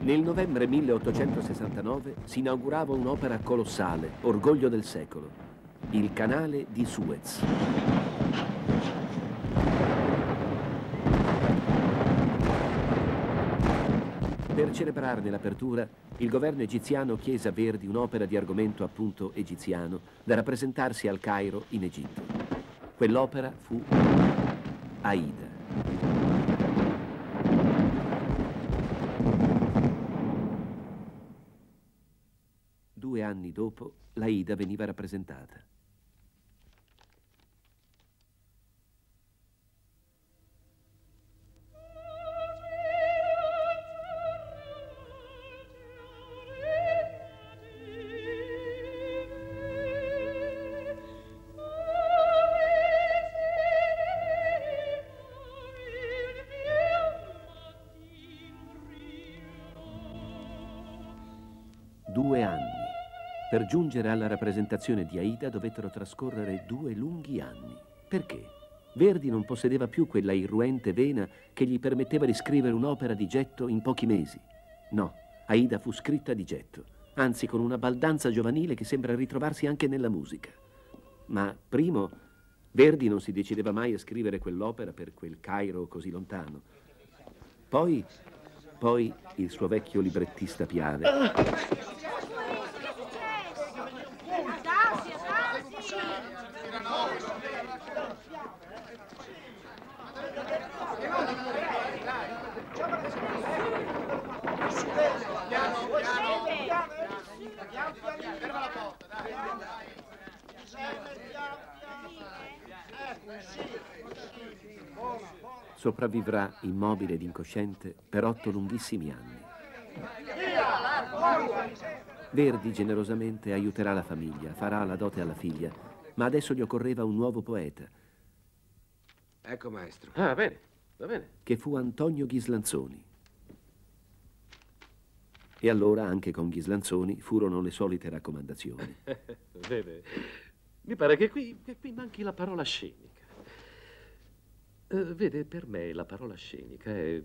Nel novembre 1869 si inaugurava un'opera colossale, orgoglio del secolo, il canale di Suez. Per celebrarne l'apertura, il governo egiziano chiese a Verdi un'opera di argomento appunto egiziano da rappresentarsi al Cairo in Egitto. Quell'opera fu Aida. Due anni dopo, l'Aida veniva rappresentata. Per giungere alla rappresentazione di Aida dovettero trascorrere 2 lunghi anni. Perché? Verdi non possedeva più quella irruente vena che gli permetteva di scrivere un'opera di getto in pochi mesi. No, Aida fu scritta di getto, anzi con una baldanza giovanile che sembra ritrovarsi anche nella musica. Ma primo, Verdi non si decideva mai a scrivere quell'opera per quel Cairo così lontano. Poi il suo vecchio librettista Piave. Sopravvivrà immobile ed incosciente per 8 lunghissimi anni. Verdi generosamente aiuterà la famiglia, farà la dote alla figlia, ma adesso gli occorreva un nuovo poeta. Ecco, maestro. Ah, bene, va bene. Che fu Antonio Ghislanzoni. E allora anche con Ghislanzoni furono le solite raccomandazioni. Vede, mi pare che qui manchi la parola scenica. Vede, per me la parola scenica è...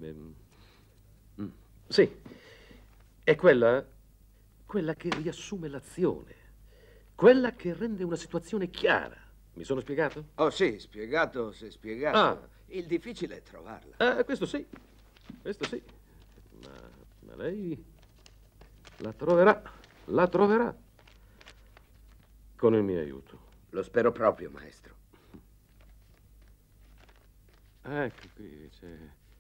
sì, è quella che riassume l'azione, quella che rende una situazione chiara. Mi sono spiegato? Oh sì, spiegato, se spiegato. Ah. Il difficile è trovarla. Questo sì, ma lei la troverà con il mio aiuto. Lo spero proprio, maestro. Ecco qui c'è...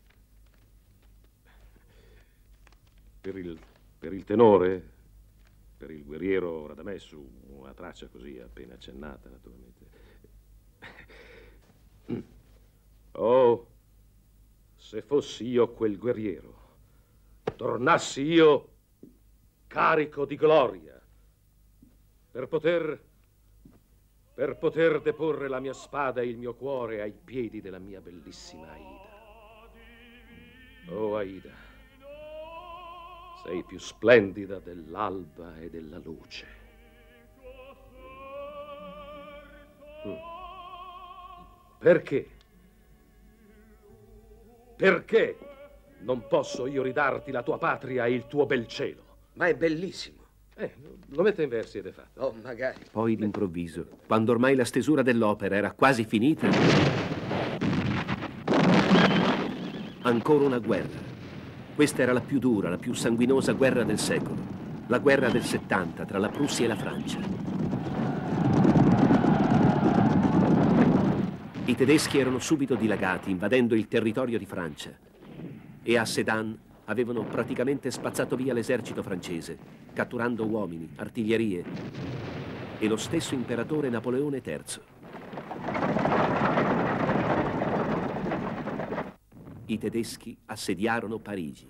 Per il tenore, per il guerriero Radamessu, una traccia così appena accennata, naturalmente. Oh, se fossi io quel guerriero, tornassi io carico di gloria, per poter deporre la mia spada e il mio cuore ai piedi della mia bellissima Aida. Oh, Aida, sei più splendida dell'alba e della luce. Perché? Perché non posso io ridarti la tua patria e il tuo bel cielo? Ma è bellissimo. Lo mette in versi ed è fatto. Oh, magari. Poi d'improvviso, quando ormai la stesura dell'opera era quasi finita, ancora una guerra. Questa era la più dura, la più sanguinosa guerra del secolo. La guerra del 70 tra la Prussia e la Francia. I tedeschi erano subito dilagati, invadendo il territorio di Francia. E a Sedan avevano praticamente spazzato via l'esercito francese, catturando uomini, artiglierie e lo stesso imperatore Napoleone III. I tedeschi assediarono Parigi.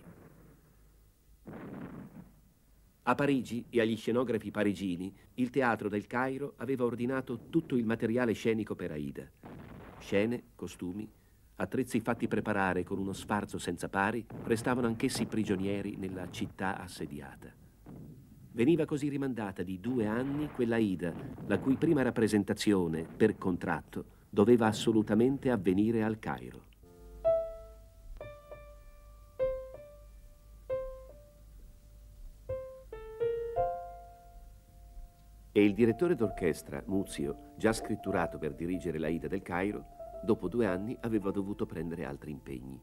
A Parigi e agli scenografi parigini, il teatro del Cairo aveva ordinato tutto il materiale scenico per Aida. Scene, costumi, attrezzi fatti preparare con uno sfarzo senza pari, restavano anch'essi prigionieri nella città assediata. Veniva così rimandata di 2 anni quella Aida, la cui prima rappresentazione, per contratto, doveva assolutamente avvenire al Cairo. e il direttore d'orchestra, Muzio, già scritturato per dirigere l'Aida del Cairo, dopo 2 anni aveva dovuto prendere altri impegni.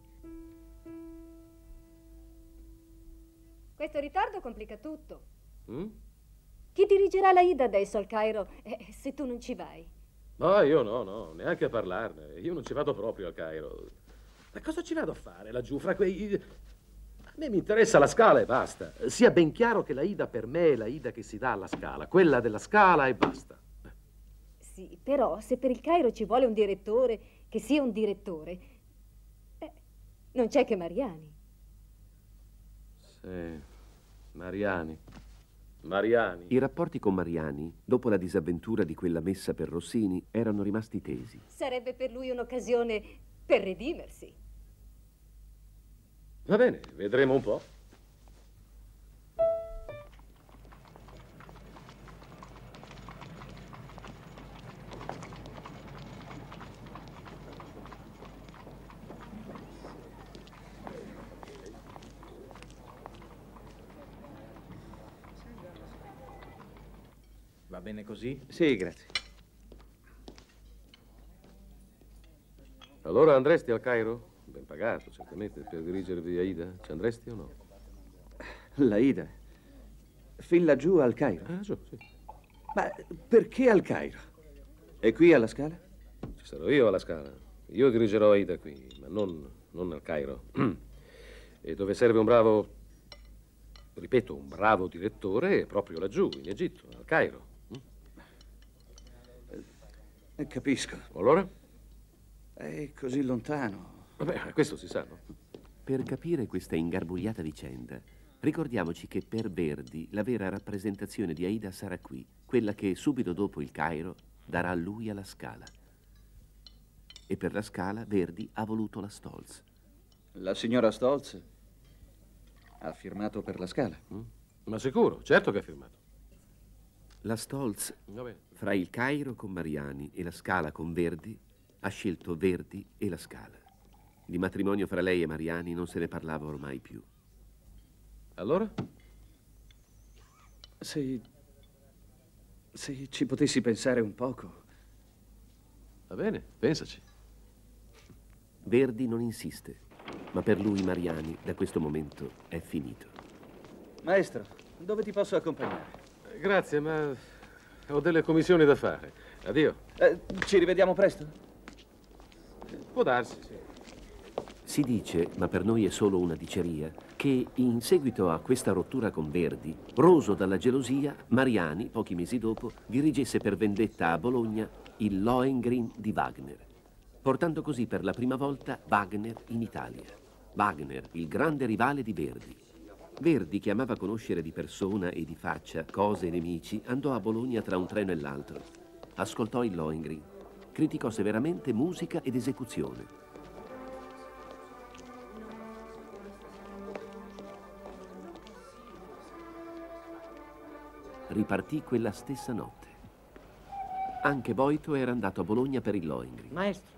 Questo ritardo complica tutto. Mm? Chi dirigerà l'Aida adesso al Cairo se tu non ci vai? No, io no, neanche a parlarne. Io non ci vado proprio al Cairo. Ma cosa ci vado a fare laggiù fra quei... A me mi interessa la Scala e basta. Sia ben chiaro che l'Aida per me è l'Aida che si dà alla Scala, quella della Scala e basta. Sì, però se per il Cairo ci vuole un direttore, che sia un direttore, non c'è che Mariani. Sì, Mariani. I rapporti con Mariani, dopo la disavventura di quella messa per Rossini, erano rimasti tesi. Sarebbe per lui un'occasione per redimersi. Va bene, vedremo un po'. Va bene così? Sì, grazie. Allora andresti al Cairo? Ben pagato, certamente, per dirigervi Aida. Ci andresti o no? L'Aida? Fin laggiù al Cairo? Ah, giù, sì. Ma perché al Cairo? E qui alla Scala? Ci sarò io alla Scala. Io dirigerò Aida qui, ma non al Cairo. E dove serve un bravo, ripeto, un bravo direttore è proprio laggiù, in Egitto, al Cairo. Capisco. Allora? È così lontano. Vabbè, questo si sa, no? Per capire questa ingarbugliata vicenda, ricordiamoci che per Verdi la vera rappresentazione di Aida sarà qui, quella che subito dopo il Cairo darà lui alla Scala. E per la Scala Verdi ha voluto la Stolz. La signora Stolz ha firmato per la Scala. Ma sicuro, certo che ha firmato. La Stolz, Va bene. fra il Cairo con Mariani e la Scala con Verdi, ha scelto Verdi e la Scala. Di matrimonio fra lei e Mariani non se ne parlava ormai più. Allora? Se ci potessi pensare un poco. Va bene, pensaci. Verdi non insiste, ma per lui Mariani da questo momento è finito. Maestro, dove ti posso accompagnare? Grazie, ma ho delle commissioni da fare. Addio. Ci rivediamo presto? Può darsi, sì. Si dice, ma per noi è solo una diceria, che in seguito a questa rottura con Verdi, roso dalla gelosia, Mariani, pochi mesi dopo, dirigesse per vendetta a Bologna il Lohengrin di Wagner, portando così per la prima volta Wagner in Italia. Wagner, il grande rivale di Verdi. Verdi, che amava conoscere di persona e di faccia cose e nemici, andò a Bologna tra un treno e l'altro. Ascoltò il Lohengrin, criticò severamente musica ed esecuzione. Ripartì quella stessa notte. Anche Boito era andato a Bologna per il Lohengrin. Maestro.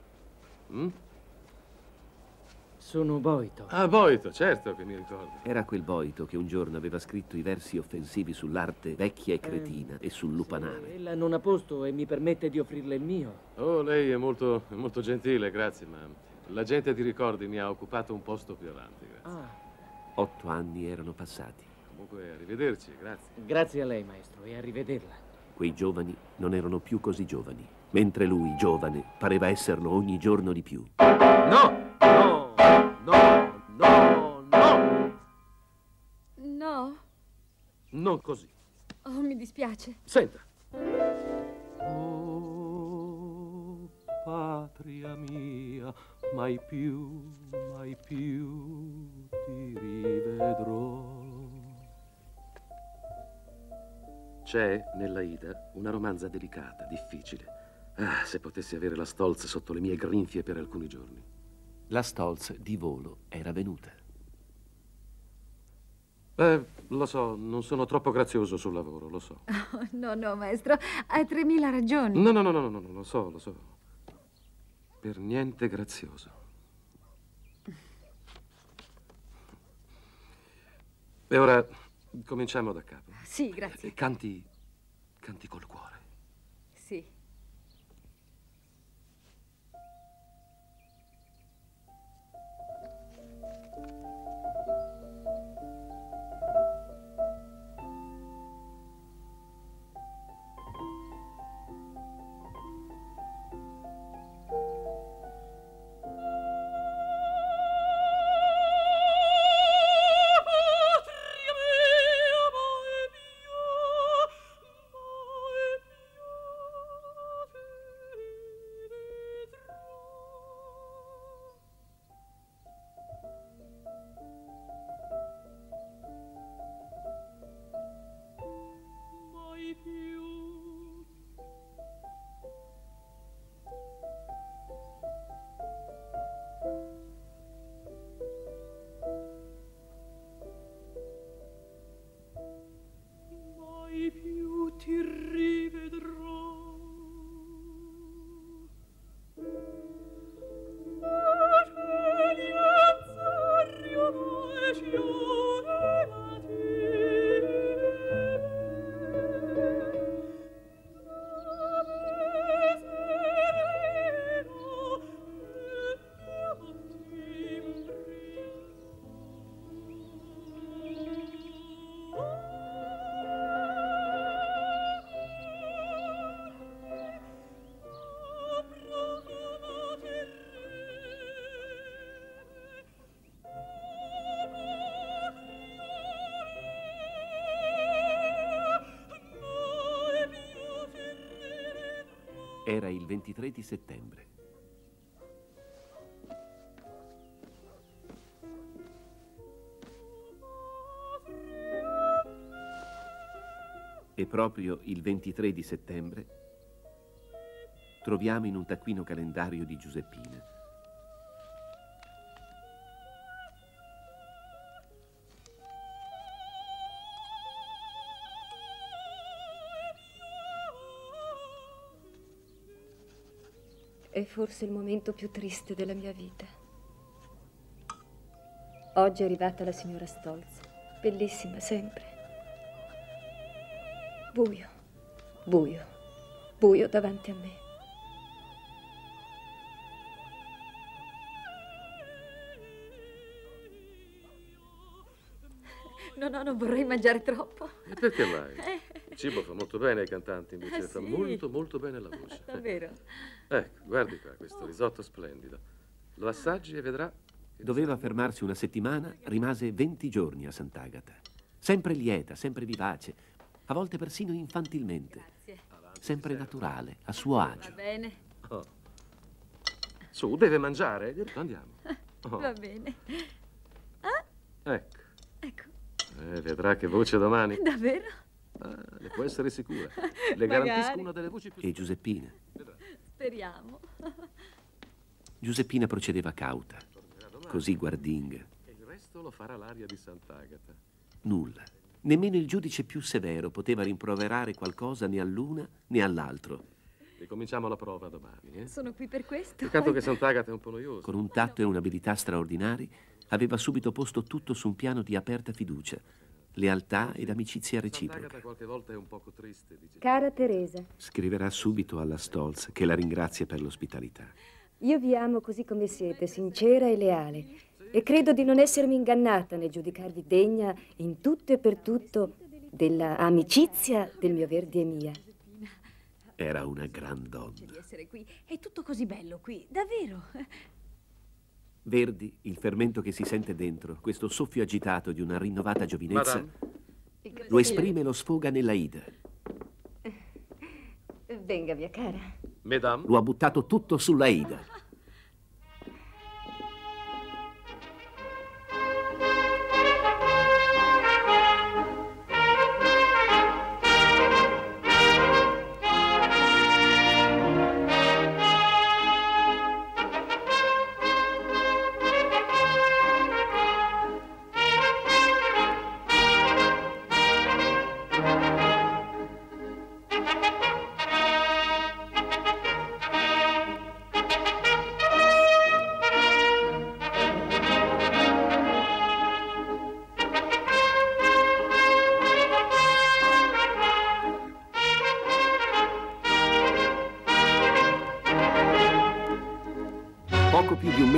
Sono Boito. Ah, Boito, certo che mi ricordo. Era quel Boito che un giorno aveva scritto i versi offensivi sull'arte vecchia e cretina e sul lupanare. Ella non ha posto e mi permette di offrirle il mio. Oh, lei è molto gentile, grazie, ma la gente ti ricordi mi ha occupato un posto più avanti, grazie. Ah, 8 anni erano passati. Comunque, arrivederci, grazie. grazie a lei, maestro, e arrivederla. Quei giovani non erano più così giovani, mentre lui, giovane, pareva esserlo ogni giorno di più. No! No! No! No! No! No, Non così. oh, mi dispiace. Senta. Oh, patria mia, mai più ti rivedrò. C'è nella Ida una romanza delicata, difficile. Ah, se potessi avere la Stolz sotto le mie grinfie per alcuni giorni. La Stolz di volo era venuta. Lo so, non sono troppo grazioso sul lavoro, lo so. Oh, no, maestro, ha 3000 ragioni. No, lo so. Per niente grazioso. E ora cominciamo da capo. Sì, grazie. Canti Canti col cuore. Sì. Era il 23 di settembre. E proprio il 23 di settembre troviamo in un taccuino calendario di Giuseppina È forse il momento più triste della mia vita. Oggi è arrivata la signora Stolz, bellissima sempre. Buio, buio, buio davanti a me. No, no, non vorrei mangiare troppo. E perché mai? Il cibo fa molto bene ai cantanti, invece fa Sì. molto, molto bene alla voce. Davvero? Ecco, guardi qua, questo risotto splendido. Lo assaggi e vedrà. doveva fermarsi una settimana, rimase 20 giorni a Sant'Agata. Sempre lieta, sempre vivace, a volte persino infantilmente. Grazie. Sempre naturale, a suo agio. Va bene. Oh. Su, deve mangiare? Andiamo. Oh. Va bene. Ecco. Ecco. Vedrà che voce domani. Davvero? Ne può essere sicura. Le Magari. garantisco una delle voci più... E Giuseppina? Speriamo. Giuseppina procedeva cauta, così guardinga. E il resto lo farà l'aria di Sant'Agata. Nulla. Nemmeno il giudice più severo poteva rimproverare qualcosa né all'una né all'altro. Ricominciamo la prova domani, Sono qui per questo. Peccato che Sant'Agata è un po' noioso. Con un tatto e un'abilità straordinari, aveva subito posto tutto su un piano di aperta fiducia, lealtà ed amicizia reciproca. Sant'Agata qualche volta è un poco triste, dice. Cara Teresa, Scriverà subito alla Stolz, che la ringrazia per l'ospitalità. io vi amo così come siete, sincera e leale, e credo di non essermi ingannata nel giudicarvi degna in tutto e per tutto della amicizia del mio Verdi e mia. Era una gran donna. Di essere qui. È tutto così bello qui, davvero. Verdi, il fermento che si sente dentro, questo soffio agitato di una rinnovata giovinezza, Madame? lo esprime e lo sfoga nell'Aida. Venga, mia cara. Mesdames? Lo ha buttato tutto sull'Aida.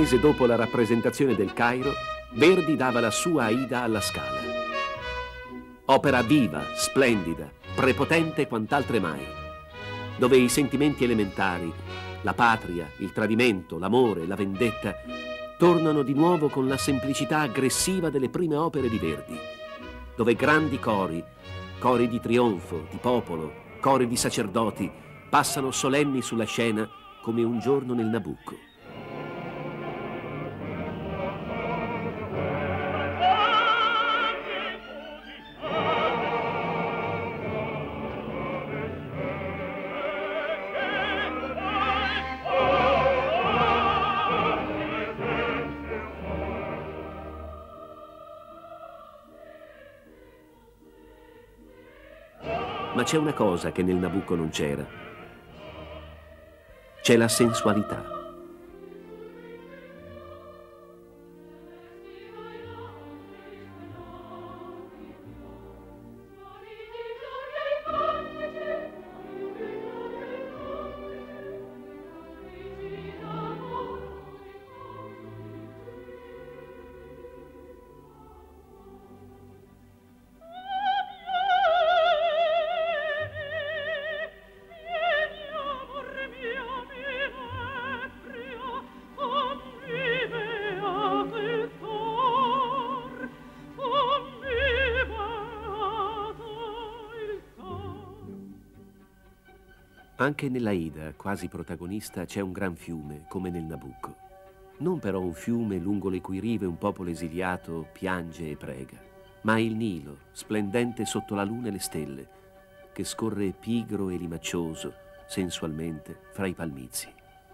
mese dopo la rappresentazione del Cairo, Verdi dava la sua Aida alla Scala. Opera viva, splendida, prepotente quant'altre mai, dove i sentimenti elementari, la patria, il tradimento, l'amore, la vendetta, tornano di nuovo con la semplicità aggressiva delle prime opere di Verdi, dove grandi cori, cori di trionfo, di popolo, cori di sacerdoti, passano solenni sulla scena come un giorno nel Nabucco. Ma c'è una cosa che nel Nabucco non c'era. C'è la sensualità. Anche nell'Aida, quasi protagonista, c'è un gran fiume, come nel Nabucco. Non però un fiume lungo le cui rive un popolo esiliato piange e prega, ma il Nilo, splendente sotto la luna e le stelle, che scorre pigro e limaccioso, sensualmente, fra i palmizi.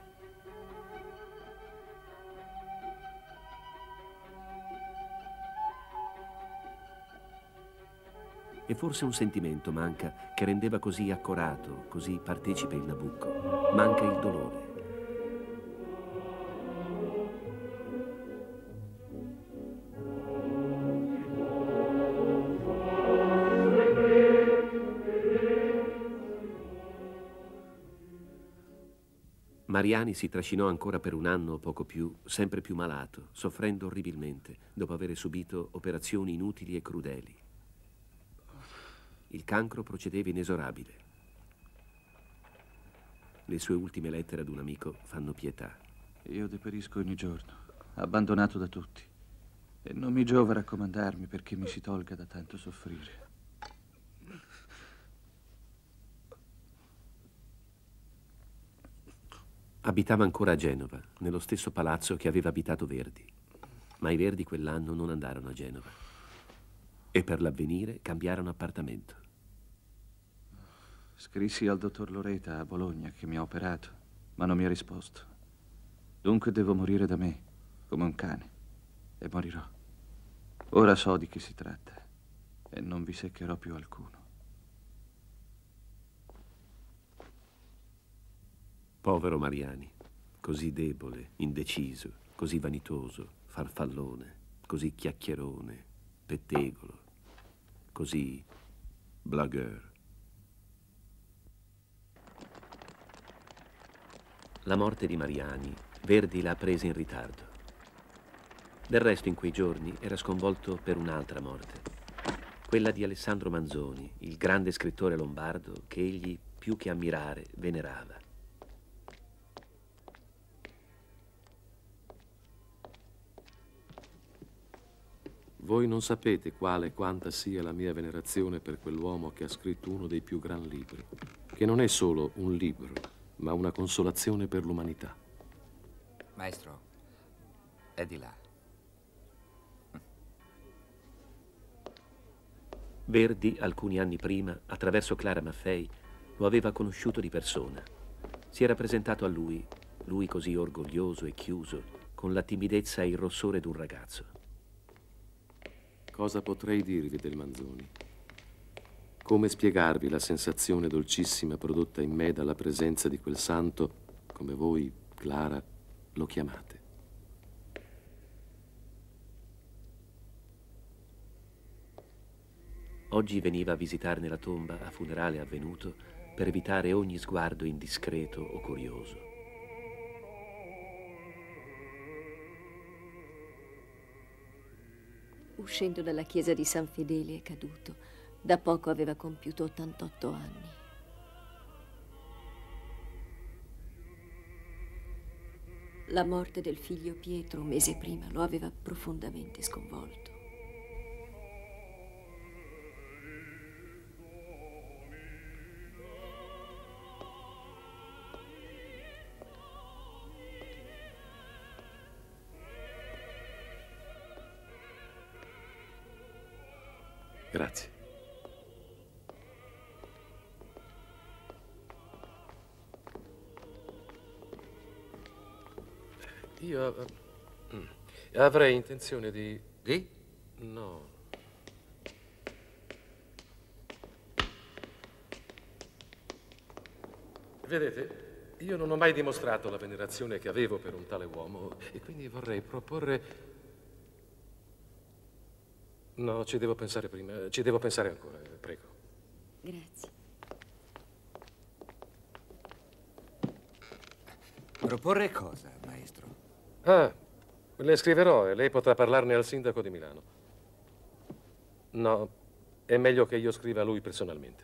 E forse un sentimento manca che rendeva così accorato, così partecipe il Nabucco. Manca il dolore. Mariani si trascinò ancora per un anno o poco più, sempre più malato, soffrendo orribilmente, dopo aver subito operazioni inutili e crudeli. Il cancro procedeva inesorabile. Le sue ultime lettere ad un amico fanno pietà. Io deperisco ogni giorno, abbandonato da tutti. E non mi giova raccomandarmi perché mi si tolga da tanto soffrire. Abitava ancora a Genova, nello stesso palazzo che aveva abitato Verdi. Ma i Verdi quell'anno non andarono a Genova. E per l'avvenire cambiarono appartamento. Scrissi al dottor Loreta a Bologna che mi ha operato, ma non mi ha risposto. Dunque devo morire da me, come un cane, e morirò. Ora so di che si tratta e non vi seccherò più alcuno. Povero Mariani, così debole, indeciso, così vanitoso, farfallone, così chiacchierone, pettegolo, così blagueur. La morte di Mariani, Verdi l'ha presa in ritardo. Del resto in quei giorni era sconvolto per un'altra morte, quella di Alessandro Manzoni, il grande scrittore lombardo che egli più che ammirare venerava. Voi non sapete quale e quanta sia la mia venerazione per quell'uomo che ha scritto uno dei più gran libri, che non è solo un libro, ma una consolazione per l'umanità. Maestro, è di là. Verdi, alcuni anni prima, attraverso Clara Maffei, lo aveva conosciuto di persona. Si era presentato a lui così orgoglioso e chiuso, con la timidezza e il rossore d'un ragazzo. Cosa potrei dirvi del Manzoni? Come spiegarvi la sensazione dolcissima prodotta in me dalla presenza di quel santo, come voi, Clara, lo chiamate? Oggi veniva a visitarne la tomba a funerale avvenuto per evitare ogni sguardo indiscreto o curioso. uscendo dalla chiesa di San Fedele, è caduto. Da poco aveva compiuto 88 anni. La morte del figlio Pietro un mese prima lo aveva profondamente sconvolto. Grazie. Io avrei intenzione di... Di? No. Vedete, io non ho mai dimostrato la venerazione che avevo per un tale uomo e quindi vorrei proporre... No, ci devo pensare prima, ci devo pensare ancora, prego. Grazie. Proporre cosa, maestro? Ah, le scriverò e lei potrà parlarne al sindaco di Milano. No, è meglio che io scriva a lui personalmente.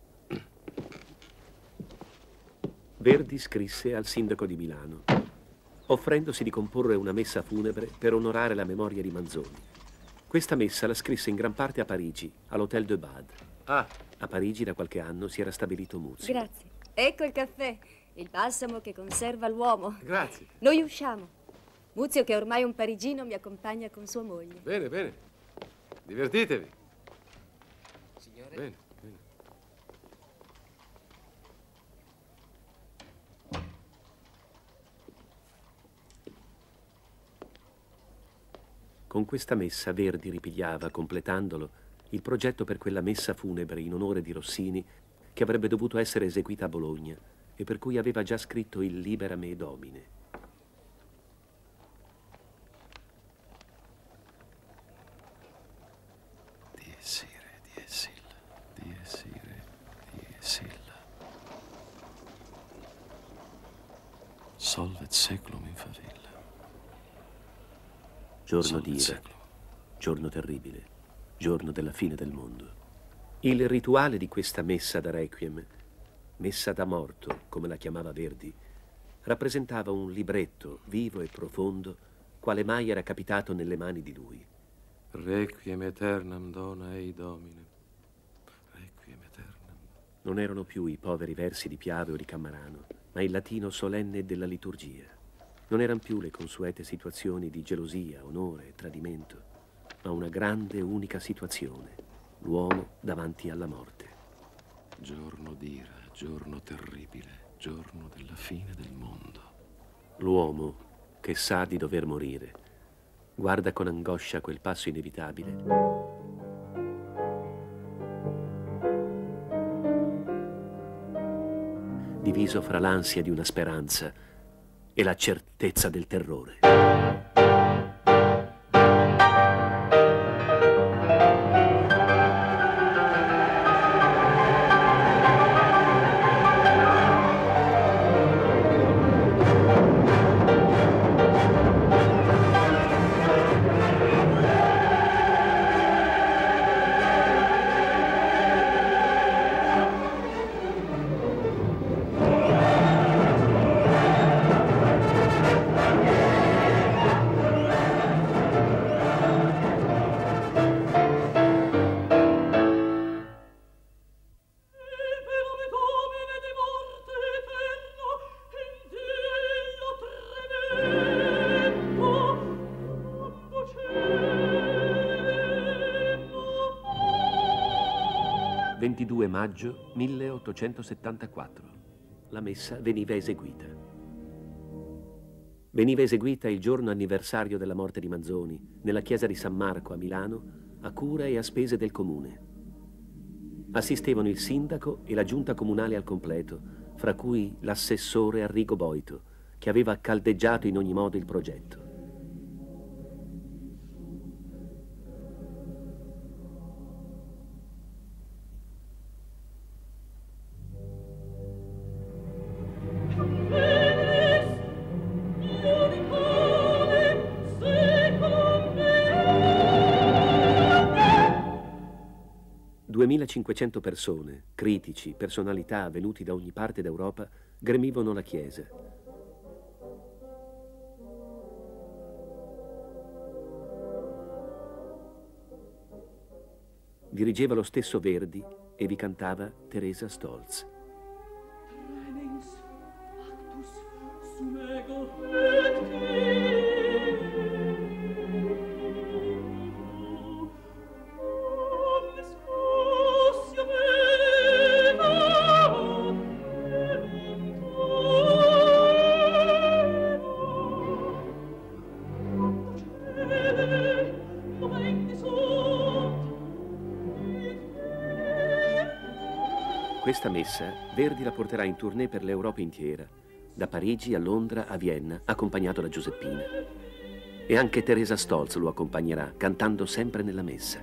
Verdi scrisse al sindaco di Milano, offrendosi di comporre una messa funebre per onorare la memoria di Manzoni. Questa messa la scrisse in gran parte a Parigi, all'Hôtel de Bade. Ah. A Parigi da qualche anno si era stabilito Muzio. Grazie. Ecco il caffè, il balsamo che conserva l'uomo. Grazie. Noi usciamo. Muzio, che è ormai un parigino, mi accompagna con sua moglie. Bene, bene. Divertitevi. Signore? Bene, bene. Con questa messa Verdi ripigliava, completandolo, il progetto per quella messa funebre in onore di Rossini che avrebbe dovuto essere eseguita a Bologna e per cui aveva già scritto il Libera me Domine. Dies irae, dies illa, dies irae, dies illa. Solvet seculum in favilla. Giorno di ira, giorno terribile, giorno della fine del mondo. Il rituale di questa messa da requiem, messa da morto, come la chiamava Verdi, rappresentava un libretto vivo e profondo, quale mai era capitato nelle mani di lui. Requiem aeternam dona ei Domine. Requiem aeternam. Non erano più i poveri versi di Piave o di Cammarano, ma il latino solenne della liturgia. Non erano più le consuete situazioni di gelosia, onore, tradimento, ma una grande unica situazione, l'uomo davanti alla morte. Giorno d'ira, giorno terribile, giorno della fine del mondo. L'uomo, che sa di dover morire, guarda con angoscia quel passo inevitabile. Diviso fra l'ansia di una speranza e la certezza del terrore. 22 maggio 1874. La messa veniva eseguita. Veniva eseguita il giorno anniversario della morte di Manzoni, nella chiesa di San Marco a Milano, a cura e a spese del comune. Assistevano il sindaco e la giunta comunale al completo, fra cui l'assessore Arrigo Boito, che aveva caldeggiato in ogni modo il progetto. 2500 persone, critici, personalità venuti da ogni parte d'Europa, gremivano la chiesa. Dirigeva lo stesso Verdi e vi cantava Teresa Stolz. Questa messa Verdi la porterà in tournée per l'Europa intera, da Parigi a Londra a Vienna, accompagnato da Giuseppina. E anche Teresa Stolz lo accompagnerà, cantando sempre nella messa.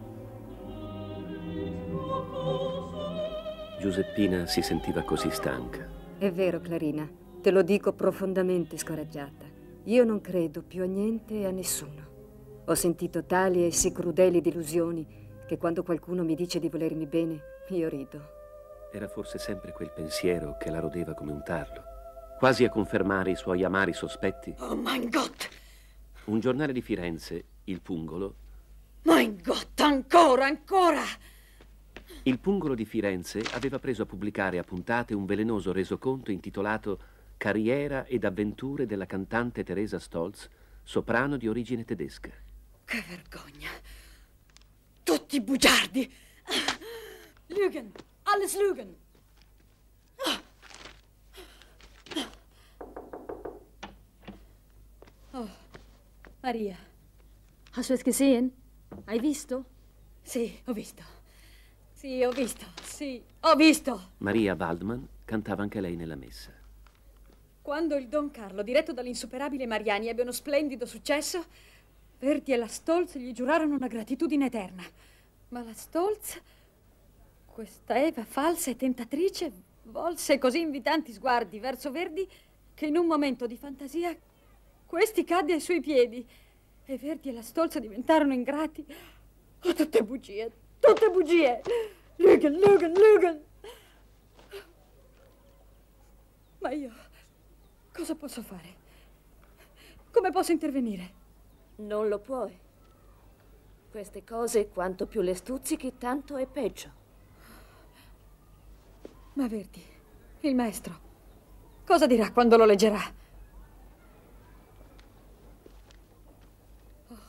Giuseppina si sentiva così stanca. È vero, Clarina, te lo dico profondamente scoraggiata. Io non credo più a niente e a nessuno. Ho sentito tali e sì crudeli delusioni che quando qualcuno mi dice di volermi bene, io rido. Era forse sempre quel pensiero che la rodeva come un tarlo, quasi a confermare i suoi amari sospetti. Oh mein Gott! Un giornale di Firenze, Il Pungolo. Mein Gott, ancora! Il Pungolo di Firenze aveva preso a pubblicare a puntate un velenoso resoconto intitolato Carriera ed avventure della cantante Teresa Stolz, soprano di origine tedesca. Che vergogna! Tutti bugiardi! Lügen! Alles Lügen! Oh, Maria, hast du es gesehen? Hai visto? Sì, ho visto. Sì, ho visto. Maria Waldman cantava anche lei nella messa. Quando il Don Carlo, diretto dall'insuperabile Mariani, ebbe uno splendido successo, Verdi e la Stolz gli giurarono una gratitudine eterna. Ma la Stolz, questa Eva falsa e tentatrice, volse così invitanti sguardi verso Verdi che in un momento di fantasia questi cadde ai suoi piedi e Verdi e la Stolz diventarono ingrati. Oh, tutte bugie! Lügen, Lügen, Lügen! Ma io cosa posso fare? Come posso intervenire? Non lo puoi. Queste cose, quanto più le stuzzichi, tanto è peggio. Ma Verdi, il maestro, cosa dirà quando lo leggerà? Oh.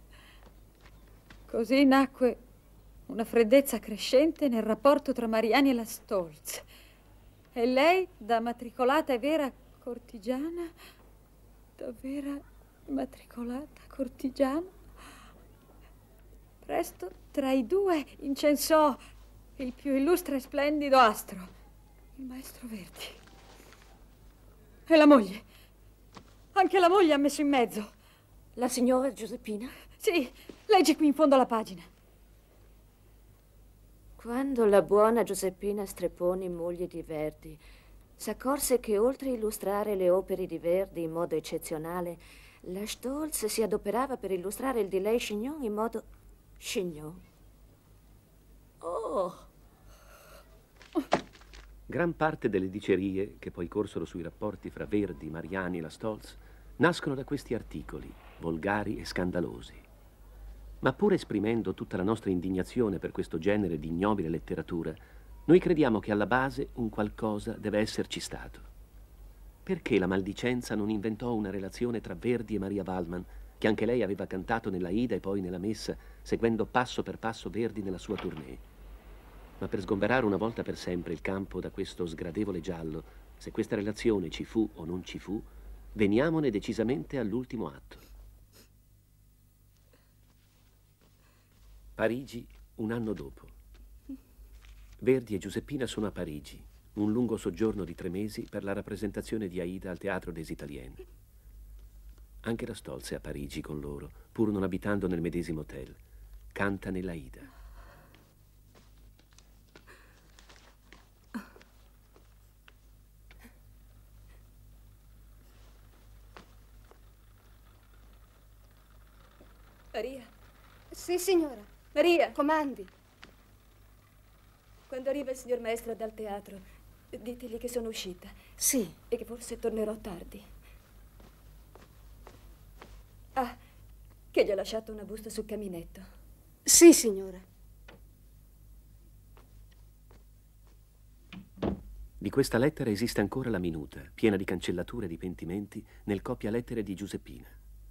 Così nacque una freddezza crescente nel rapporto tra Mariani e la Stolz. E lei, da matricolata e vera cortigiana, presto tra i due incensò il più illustre e splendido astro, il maestro Verdi. E la moglie? Anche la moglie ha messo in mezzo. La signora Giuseppina? Sì, leggi qui in fondo alla pagina. Quando la buona Giuseppina Strepponi, moglie di Verdi, s'accorse che oltre a illustrare le opere di Verdi in modo eccezionale, la Stolz si adoperava per illustrare il di lei Chignon in modo Chignon. Oh! Gran parte delle dicerie che poi corsero sui rapporti fra Verdi, Mariani e la Stolz nascono da questi articoli, volgari e scandalosi. Ma pur esprimendo tutta la nostra indignazione per questo genere di ignobile letteratura, noi crediamo che alla base un qualcosa deve esserci stato. Perché la maldicenza non inventò una relazione tra Verdi e Maria Waldman, che anche lei aveva cantato nella Ida e poi nella Messa, seguendo passo per passo Verdi nella sua tournée? Ma per sgomberare una volta per sempre il campo da questo sgradevole giallo, se questa relazione ci fu o non ci fu, veniamone decisamente all'ultimo atto. Parigi, un anno dopo. Verdi e Giuseppina sono a Parigi, un lungo soggiorno di 3 mesi per la rappresentazione di Aida al Teatro des Italiens. Anche la Stolz è a Parigi con loro, pur non abitando nel medesimo hotel. Canta nella Aida. Maria? Sì, signora. Maria? Comandi. Quando arriva il signor maestro dal teatro, ditegli che sono uscita. Sì. E che forse tornerò tardi. Ah, che gli ho lasciato una busta sul caminetto. Sì, signora. Di questa lettera esiste ancora la minuta, piena di cancellature e di pentimenti, nel copialettere di Giuseppina.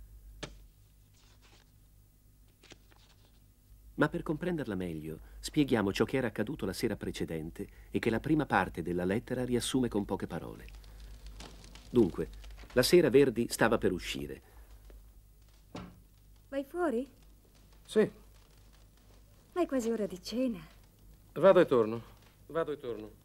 Ma per comprenderla meglio, spieghiamo ciò che era accaduto la sera precedente e che la prima parte della lettera riassume con poche parole. Dunque, la sera Verdi stava per uscire. Vai fuori? Sì, Ma è quasi ora di cena. vado e torno. Vado e torno.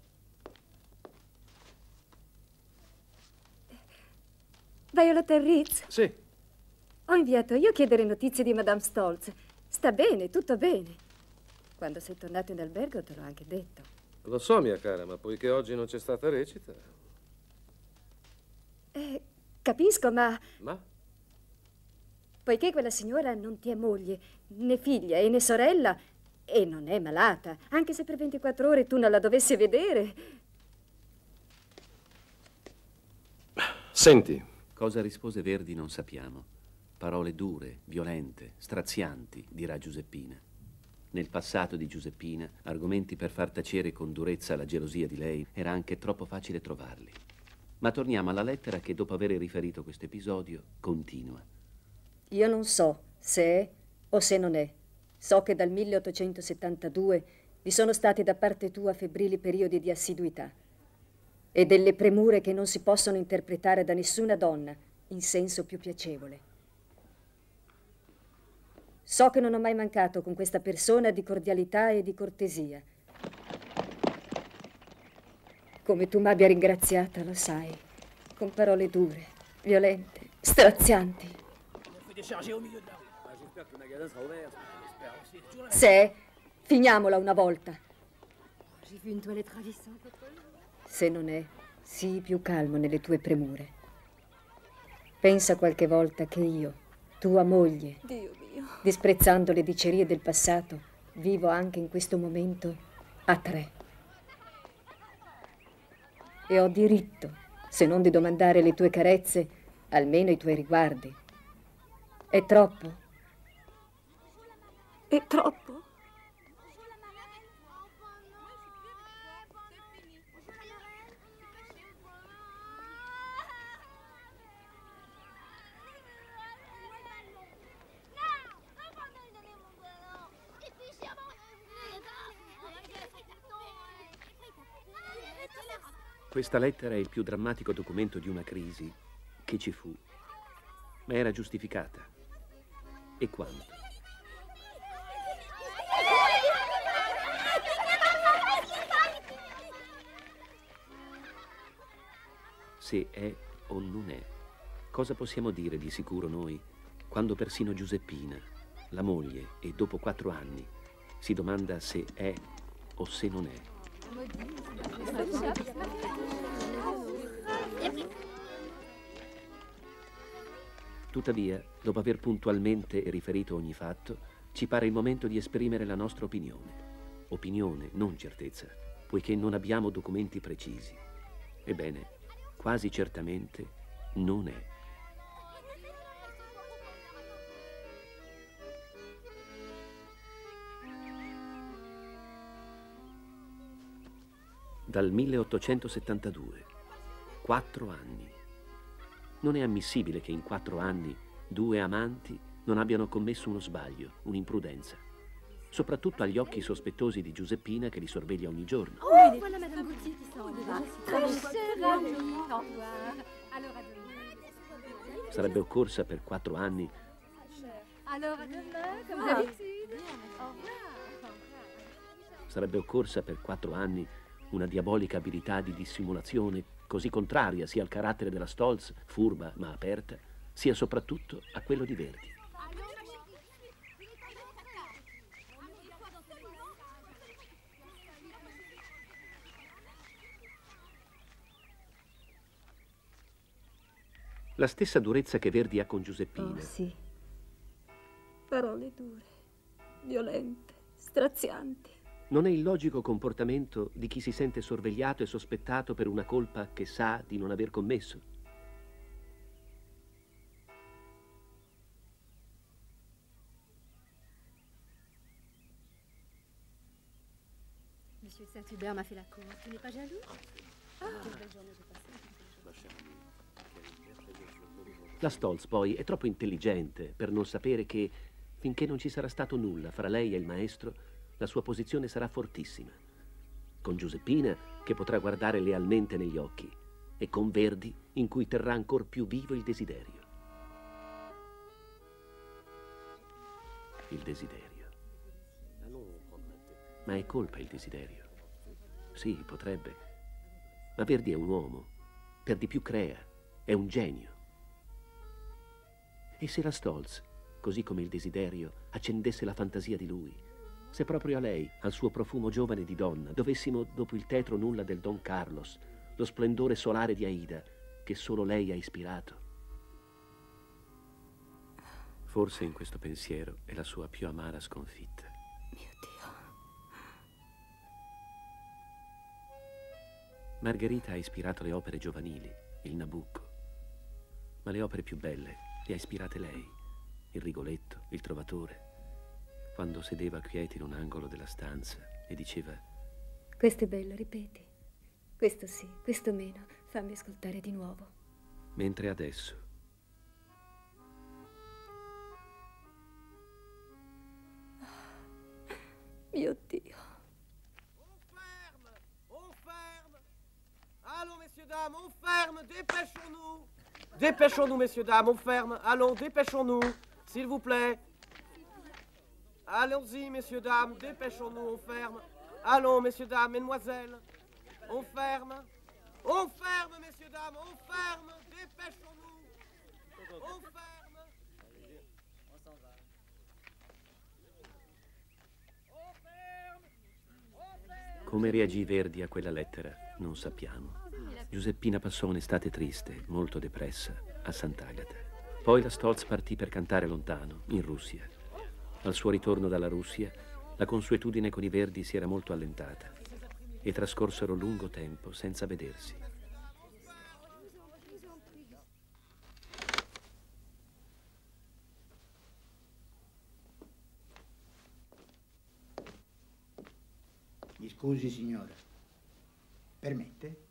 Vai all'Hotel Ritz? Sì. Ho inviato io a chiedere notizie di Madame Stolz. Sta bene, tutto bene. Quando sei tornato in albergo te l'ho anche detto. Lo so, mia cara, ma poiché oggi non c'è stata recita... Capisco, ma Ma? poiché quella signora non ti è moglie, né figlia e né sorella, e non è malata, anche se per 24 ore tu non la dovessi vedere... Senti. Cosa rispose Verdi non sappiamo. Parole dure, violente, strazianti, dirà Giuseppina. Nel passato di Giuseppina, argomenti per far tacere con durezza la gelosia di lei era anche troppo facile trovarli. Ma torniamo alla lettera che, dopo aver riferito questo episodio, continua. Io non so se è o se non è. So che dal 1872 vi sono stati da parte tua febbrili periodi di assiduità e delle premure che non si possono interpretare da nessuna donna in senso più piacevole. So che non ho mai mancato con questa persona di cordialità e di cortesia. Come tu m'abbia ringraziata, lo sai, con parole dure, violente, strazianti. Se, finiamola una volta. Se non è, sii più calmo nelle tue premure. Pensa qualche volta che io, tua moglie, Dio mio. disprezzando le dicerie del passato, vivo anche in questo momento a 3. E ho diritto, se non di domandare le tue carezze, almeno i tuoi riguardi. È troppo? È troppo? Questa lettera è il più drammatico documento di una crisi che ci fu, ma era giustificata. E quanto? Se è o non è, cosa possiamo dire di sicuro noi quando persino Giuseppina, la moglie, e dopo 4 anni, si domanda se è o se non è? Tuttavia, dopo aver puntualmente riferito ogni fatto, ci pare il momento di esprimere la nostra opinione. Opinione, non certezza, poiché non abbiamo documenti precisi. Ebbene, quasi certamente non è. Dal 1872, 4 anni. Non è ammissibile che in 4 anni 2 amanti non abbiano commesso uno sbaglio, un'imprudenza. Soprattutto agli occhi sospettosi di Giuseppina che li sorveglia ogni giorno. Oh, voilà Madame Gauthier qui sort. Sarebbe occorsa per 4 anni Alors, à demain, comme d'habitude. sarebbe occorsa per 4 anni una diabolica abilità di dissimulazione così contraria sia al carattere della Stolz, furba ma aperta, sia soprattutto a quello di Verdi. La stessa durezza che Verdi ha con Giuseppina. Oh, sì. Parole dure, violente, strazianti. Non è il logico comportamento di chi si sente sorvegliato e sospettato per una colpa che sa di non aver commesso. Monsieur Saint-Hubert m'a fait la cour. Tu n'es pas jaloux? Quelle belle journée j'ai passée. La Stolz, poi, è troppo intelligente per non sapere che, finché non ci sarà stato nulla fra lei e il maestro, la sua posizione sarà fortissima. Con Giuseppina, che potrà guardare lealmente negli occhi, e con Verdi, in cui terrà ancor più vivo il desiderio. Il desiderio. Ma è colpa il desiderio? Sì, potrebbe. Ma Verdi è un uomo. Per di più crea. È un genio. E se la Stolz, così come il desiderio, accendesse la fantasia di lui? Se proprio a lei, al suo profumo giovane di donna, dovessimo, dopo il tetro nulla del Don Carlos, lo splendore solare di Aida, che solo lei ha ispirato? Forse in questo pensiero è la sua più amara sconfitta. Mio Dio. Margherita ha ispirato le opere giovanili, il Nabucco, ma le opere più belle le ha ispirate lei, il Rigoletto, il Trovatore, quando sedeva quieta in un angolo della stanza e diceva: Questo è bello, ripeti. Questo sì, questo meno. Fammi ascoltare di nuovo. Mentre adesso Mio Dio. On ferme. Allons, messieurs, dames, on ferme. Dépêchons-nous. Dépêchons-nous, messieurs, dames, on ferme. Allons, dépêchons-nous, s'il vous plaît. Allons-y, messieurs, dames, dépêchons-nous, on ferme. Allons, messieurs, dames, mesdemoiselles, on ferme. On ferme, messieurs, dames, on ferme. Dépêchons-nous. On ferme. On s'en va. On ferme. On ferme. come reagì Verdi a quella lettera non sappiamo. Giuseppina passò un'estate triste, molto depressa, a Sant'Agata. Poi la Stolz partì per cantare lontano, in Russia. Al suo ritorno dalla Russia, la consuetudine con i Verdi si era molto allentata e trascorsero lungo tempo senza vedersi. Mi scusi, signora. Permette?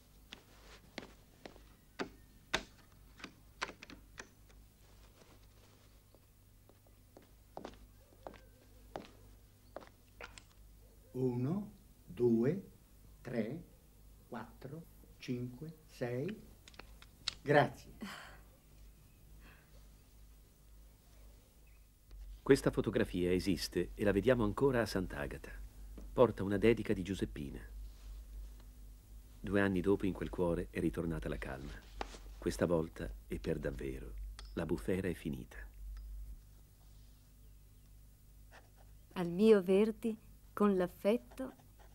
Uno, due, tre, quattro, cinque, sei. Grazie. Questa fotografia esiste e la vediamo ancora a Sant'Agata. Porta una dedica di Giuseppina. 2 anni dopo in quel cuore è ritornata la calma. Questa volta, e per davvero, la bufera è finita. Al mio Verdi, con l'affetto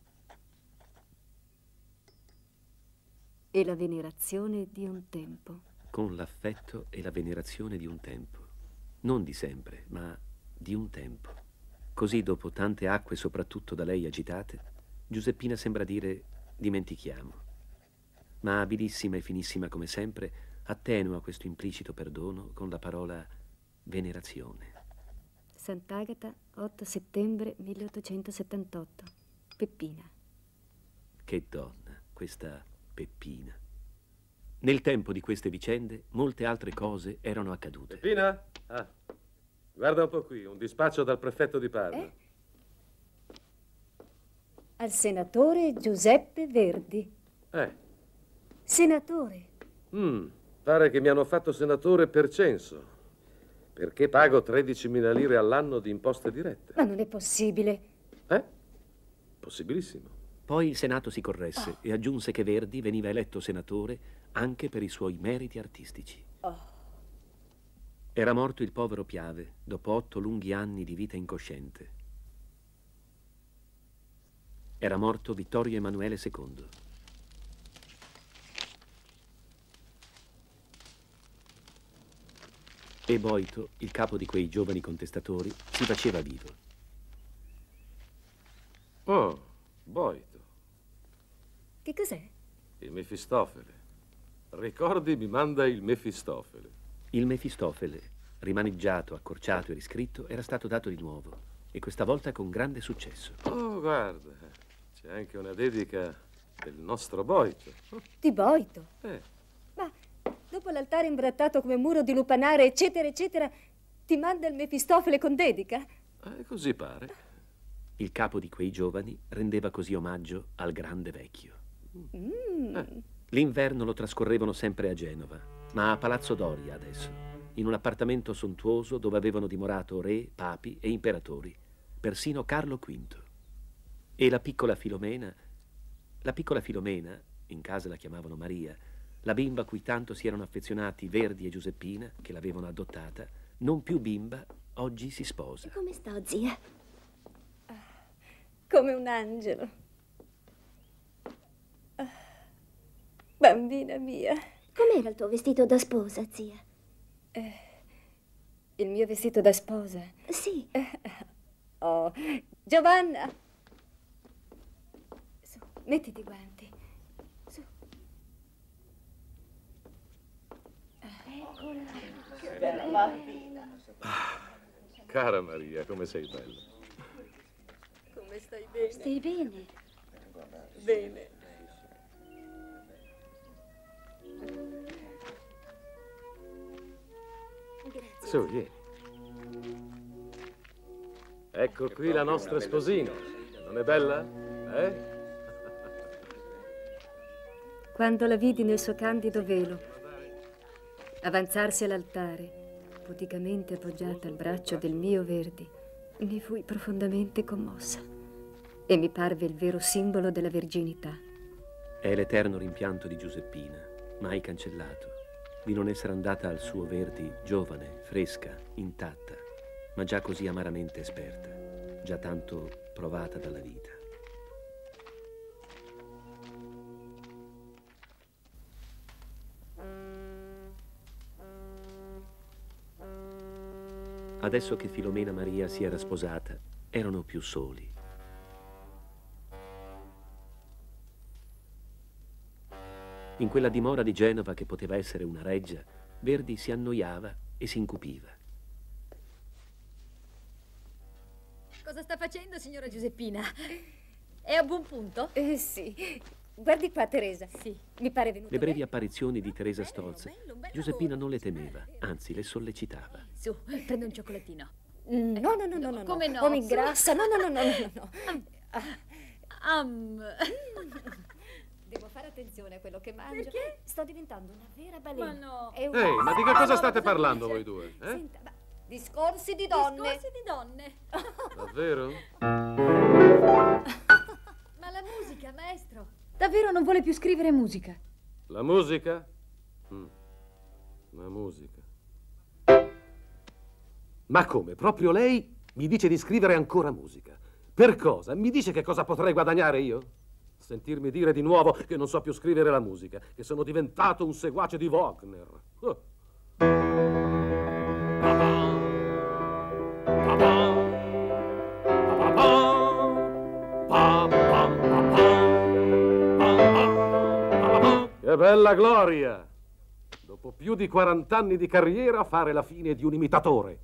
e la venerazione di un tempo. Con l'affetto e la venerazione di un tempo. Non di sempre, ma di un tempo. Così, dopo tante acque, soprattutto da lei agitate, Giuseppina sembra dire dimentichiamo. Ma abilissima e finissima come sempre, attenua questo implicito perdono con la parola venerazione. Sant'Agata, 8 settembre 1878. Peppina. Che donna, questa Peppina. Nel tempo di queste vicende, molte altre cose erano accadute. Peppina? Ah, guarda un po' qui, un dispaccio dal prefetto di Parma. Al senatore Giuseppe Verdi. Senatore. Pare che mi hanno fatto senatore per censo, perché pago 13.000 lire all'anno di imposte dirette. Ma non è possibile. Possibilissimo. Poi il Senato si corresse e aggiunse che Verdi veniva eletto senatore anche per i suoi meriti artistici. Era morto il povero Piave dopo 8 lunghi anni di vita incosciente. Era morto Vittorio Emanuele II. E Boito, il capo di quei giovani contestatori, si faceva vivo. Oh, Boito. Che cos'è? Il Mefistofele. Ricordi, mi manda il Mefistofele. Il Mefistofele, rimaneggiato, accorciato e riscritto, era stato dato di nuovo, e questa volta con grande successo. Oh, guarda, c'è anche una dedica del nostro Boito. Di Boito? Ma dopo l'altare imbrattato come muro di lupanare, eccetera, eccetera, ti manda il Mefistofele con dedica? Così pare. Il capo di quei giovani rendeva così omaggio al grande vecchio. L'inverno lo trascorrevano sempre a Genova, ma a Palazzo Doria adesso, in un appartamento sontuoso dove avevano dimorato re, papi e imperatori, persino Carlo V. E la piccola Filomena, in casa la chiamavano Maria, la bimba a cui tanto si erano affezionati Verdi e Giuseppina, che l'avevano adottata, non più bimba, oggi si sposa. Come sto, zia? Come un angelo. Bambina mia. Com'era il tuo vestito da sposa, zia? Il mio vestito da sposa? Sì. Oh, Giovanna! Su, mettiti i guanti. Su. Eccola. Che bella bambina. Cara Maria, come sei bella. Come stai bene? Stai bene? Bene. Grazie. Su, vieni. Ecco qui la nostra sposina. Non è bella? Quando la vidi nel suo candido velo, avanzarsi all'altare, puticamente appoggiata al braccio del mio Verdi, ne fui profondamente commossa e mi parve il vero simbolo della verginità. È l'eterno rimpianto di Giuseppina, mai cancellato, di non essere andata al suo Verdi giovane, fresca, intatta, ma già così amaramente esperta, già tanto provata dalla vita. Adesso che Filomena Maria si era sposata, erano più soli. In quella dimora di Genova che poteva essere una reggia, Verdi si annoiava e si incupiva. Cosa sta facendo, signora Giuseppina? È a buon punto? Sì. Guardi qua, Teresa. Sì. Mi pare venuto Le brevi bene. apparizioni di Teresa Stolz, Giuseppina non le temeva, anzi le sollecitava. Su, prendo un cioccolatino. No. Come no? Oh, mi ingrassa. No. Devo fare attenzione a quello che mangio. Perché? Sto diventando una vera balena. Ma no. È un- Ehi, ma di che cosa state parlando voi due? Senta, ma discorsi di donne. Discorsi di donne. Davvero? Ma la musica, maestro. Davvero non vuole più scrivere musica? La musica? La musica. Ma come? Proprio lei mi dice di scrivere ancora musica? Per cosa? Mi dice che cosa potrei guadagnare io? Sentirmi dire di nuovo che non so più scrivere la musica, che sono diventato un seguace di Wagner. Che bella gloria! Dopo più di 40 anni di carriera fare la fine di un imitatore.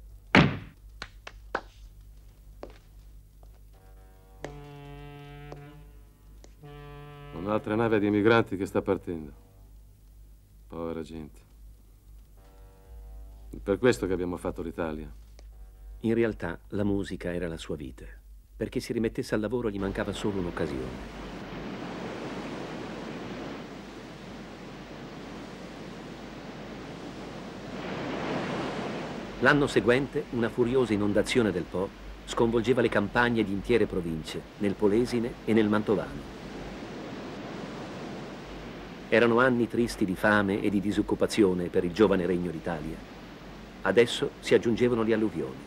Un'altra nave di emigranti che sta partendo. Povera gente. È per questo che abbiamo fatto l'Italia. In realtà la musica era la sua vita. Perché si rimettesse al lavoro gli mancava solo un'occasione. L'anno seguente una furiosa inondazione del Po sconvolgeva le campagne di intere province, nel Polesine e nel Mantovano. Erano anni tristi di fame e di disoccupazione per il giovane Regno d'Italia. Adesso si aggiungevano le alluvioni.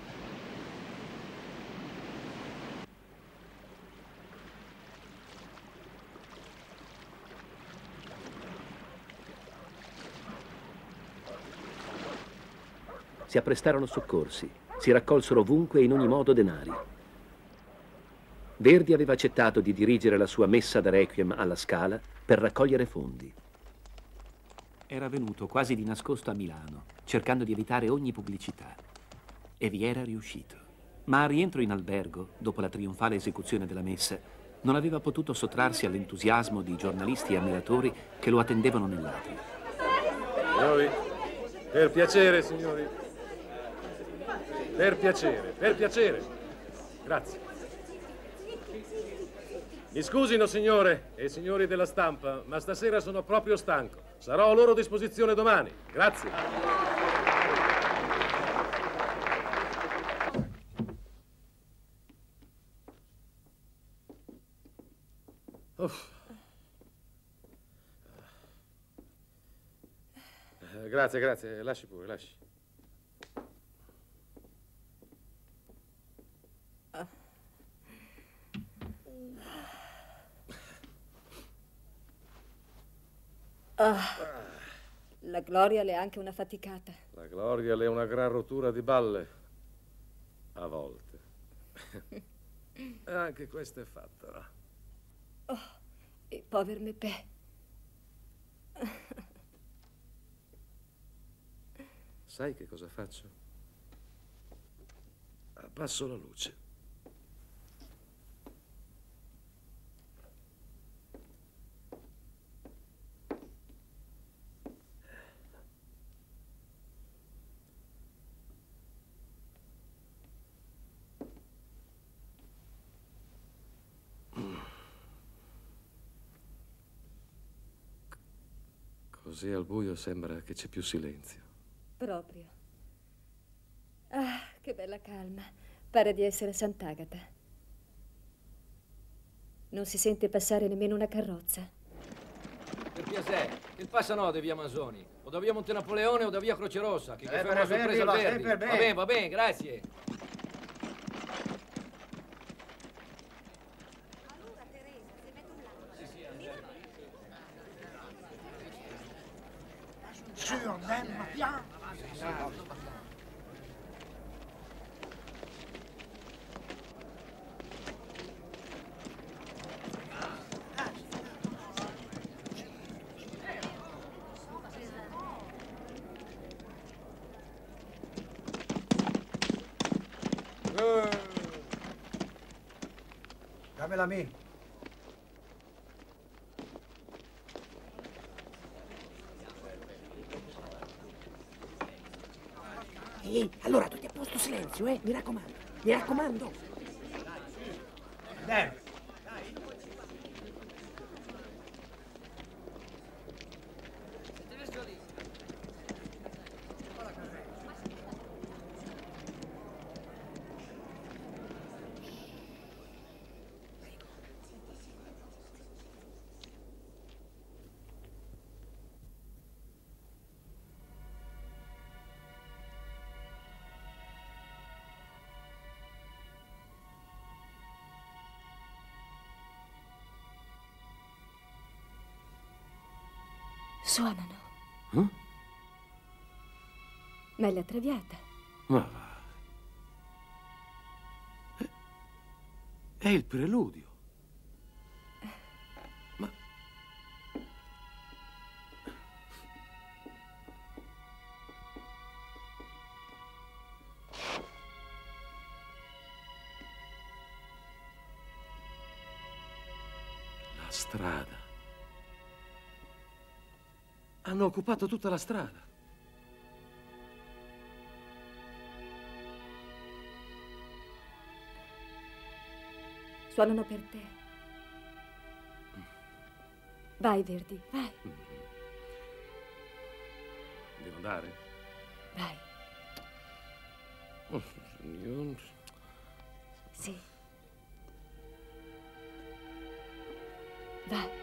Si apprestarono soccorsi, si raccolsero ovunque e in ogni modo denari. Verdi aveva accettato di dirigere la sua messa da requiem alla Scala per raccogliere fondi. Era venuto quasi di nascosto a Milano, cercando di evitare ogni pubblicità. E vi era riuscito. Ma al rientro in albergo, dopo la trionfale esecuzione della messa, non aveva potuto sottrarsi all'entusiasmo di giornalisti e ammiratori che lo attendevano nell'atrio. Signori, per piacere, signori. Per piacere, per piacere. Grazie. Mi scusino, signore e signori della stampa, ma stasera sono proprio stanco. Sarò a loro disposizione domani. Grazie. Uff. Grazie, grazie. Lasci pure, lasci. La Gloria le è anche una faticata. La Gloria le è una gran rottura di balle. A volte. Anche questo è fatto, no? Oh, e pover Mepè. Sai che cosa faccio? Abbasso la luce. Così al buio sembra che c'è più silenzio. Proprio. Ah, che bella calma. Pare di essere a Sant'Agata. Non si sente passare nemmeno una carrozza. Per piacere, il passano da via Manzoni, o da via Monte Napoleone o da via Croce Rossa, che fa una sorpresa al Verdi. Va bene, grazie. Sur, même, viens. Damela a me. Allora tutti a posto, silenzio, mi raccomando, mi raccomando. Bene. Suonano. Ma è la Traviata. Ma va. È il preludio. Ma... La strada. Hanno occupato tutta la strada. Suonano per te. Vai, Verdi, vai. Devo andare? Vai. Oh, signor. Sì. Vai.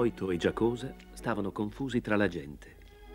Boito e Giacosa stavano confusi tra la gente.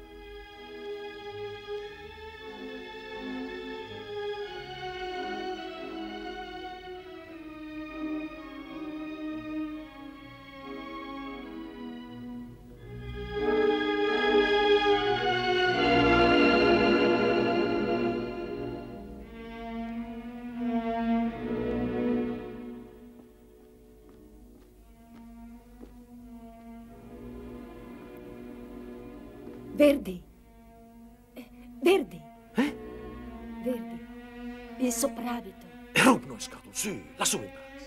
Verdi. Verdi. Verdi. Il soprabito. Rubno è scato, sì, lassù in base.